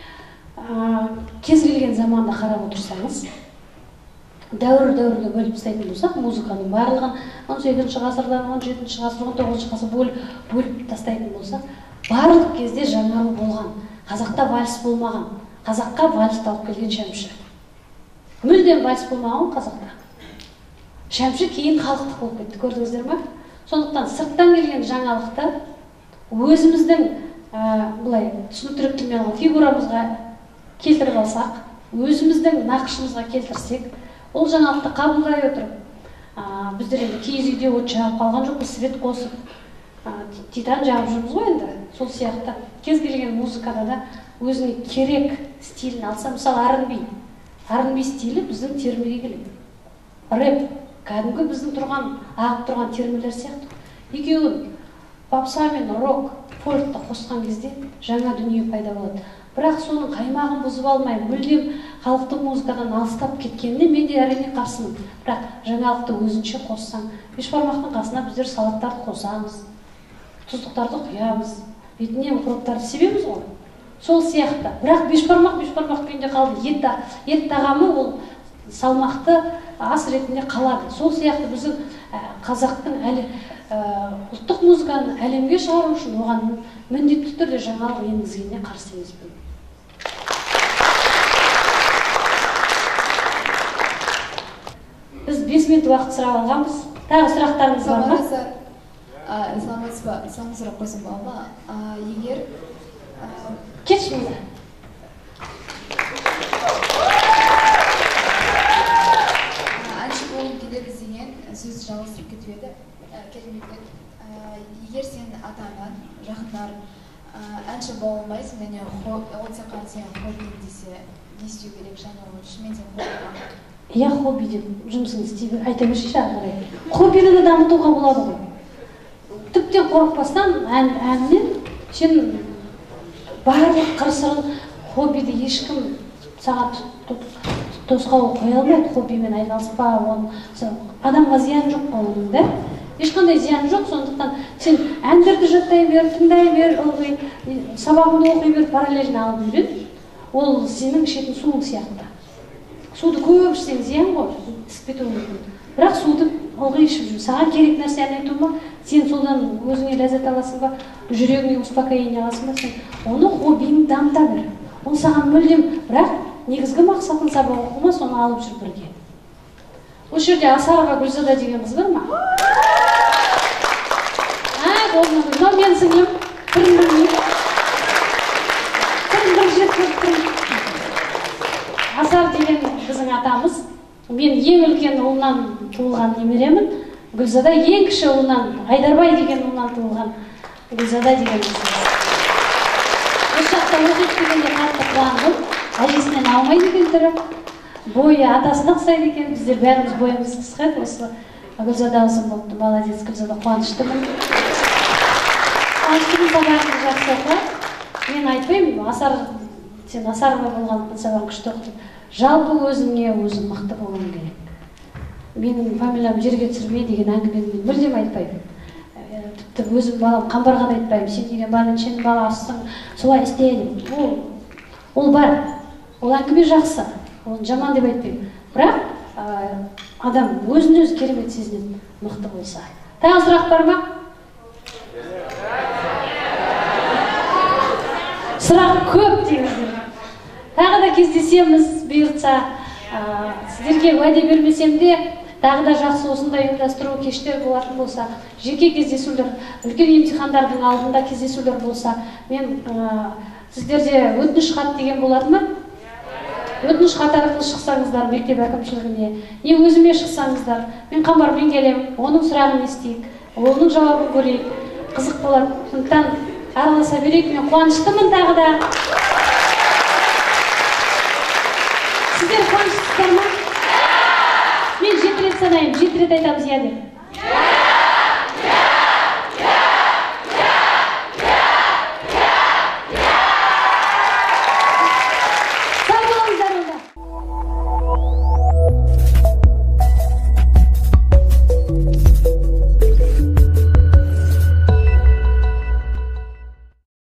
Кез келген заманда қарап отырсаңыз, дәуір-дәуірге бөліп тастайтын болсақ, музыканың барлығын он сегізінші ғасырдан он жетінші ғасыр, он тоғызыншы ғасыр бөліп тастайтын болсақ, барлық кезде жаңару болған. Қазақта вальс болмаған. Қазаққа вальс алып келген Шәмші. Мүлдем вальс болмаған қазақта. Шәмші кейін халықтық болып кетті, көрдіңіздер ме? Сондықтан сырттан келген жаңалықты өзіміздің бұлай түсініктірек тілмен фигурамызға келтіріп алсақ, өзіміздің нақышымызға келтірсек, ол жаңалықты қабылдай отырып, біздер енді киіз үйде от жағып қалған жоқпыз, свет қосып, титан жағып жүрміз ғой енді. Сол сияқты кез келген музыкада да өзіне керек стилін алса, мысалы ар энд би. ар энд би стилі біздің термеге келеді. Рэп, кәдімгі біздің тұрған, ағып тұрған термелер сияқты. Екеуін попса мен рок, фолкты қосқан кезде жаңа дүние пайда болады. Бірақ соның қаймағын бұзып алмай, мүлдем халықтық музыкадан алыстап кеткеніне мен де әрине қарсымын. Бірақ жаңалықты өзінше қоссаң, бешбармақтың қасына біздер салаттарды қосамыз, тұздықтарды құямыз, бетіне микробтарды себеміз ғой. Сол сияқты. Бірақ бешбармақ бешбармақ күйінде қалды. Ет тағамы ол салмақты ас ретінде қалады. Сол сияқты біздің қазақтың ұлттық музыканы әлемге шығару үшін оған міндетті түрде жаңалық енгізгеніне қарсы емеспін. Біз бес минут уақыт сұрап алғанбыз. Тағы сұрақтарыңыз бар ма? Исламыңыз ба? Исламың сұрақ қойсын ба? Егер кетші мұнда. Әнші болғым келеді деген сөз жалғастырып кетіп еді. Егер сен ата-анаң, жақындарың әнші бола алмайсың, және ол тек қана сенің хоббиің десе, не істеу керек, және ол шынымен сен хоббиің? Иә, хобби деп жұмысын істей айта берші ары қарай. Хоббині де дамытуға болады ғой. Тіптен қорықпастан әннен сен барлық қыр-сырын хоббиді ешкім саған тосқауыл қоя алмайды. Хоббимен айналыспа, адамға зиян жоқ оның да. Ешқандай зиян жоқ, сондықтан сен әндерді жаттай бер, тыңдай бер, ылғи сабағыңды оқи бер, параллельно алып үйрен. Ол сенің ішетін суың сияқты. Суды көп ішсең зиян ғой, ісіп кетуі мүмкін. Бірақ суды ылғи ішіп жүр. Саған керек нәрсе ән айту ма? Сен содан өзіңе ләззат аласың ба? Жүрегіңе успокоение аласың ба? Сен оны хоббиіңді дамыта бер. Ол саған мүлдем, бірақ негізгі мақсатың сабақ оқу ма, соны алып жүр бірге. Осы жерде Асарова Гүлзада деген қыз бар ма? Мынау мен сіңлім, бірін білмейді. Бірін бір жет көріп тұрмын. Асар деген біздің атамыз. Мен ең үлкен ұлынан туылған немеремін. Гүлзада ең кіші ұлынан, Айдарбай деген ұлынан туылған Гүлзада деген қыз. Осы жақта оқиды дегенде қатты қуандым. Әжесінен алмайды екен түрі. Бойы атасына ұқсайды екен. Біздер бәріміз бойымыз қысқайды. Осы Гүлзада қызым болыпты, молодец, Гүлзада, қуаныштымын. Қуаныштымын, сабағыңды жақсы оқы. Мен айтпаймын, Асар, сен Асарова болғандықтан сабағың күшті оқы. Жалпы өзіңе өзің мықты болуың керек. Менің фамилиям жерге түсірме деген әңгімені мен мүлдем айтпаймын. Тіпті өзім балам қамбарға да айтпаймын. Сен деген бәленшенің баласысың, солай істе деп. Ол, ол бар. Ол әңгіме жақсы. Оны жаман деп айтпаймын. Бірақ адам өзін өзі керемет сезінеді, мықты болса. Тағы сұрақ бар ма? Сұрақ көп дейміздер. Тағы да кездесеміз, бұйыртса. Сіздерге уәде бермесем де, тағы да жақсы осындай ұйымдастыру кештер болатын болса, жеке кездесулер, үлкен емтихандардың алдында кездесулер болса, мен сіздерде өтініш хат деген болады ма? Өтініш хат арқылы шықсаңыздар мектеп әкімшілігіне, не өзіме шықсаңыздар, мен Қамбармен келем, оның сұрағын естейік, оның жауабын көрейік, қызық болады. Сондықтан араласа берейік, мен қуаныштымын тағы да. Сіздер қуаныштысыздар ма? Мен жеті рет санайын, жеті рет айтамыз, иә деп.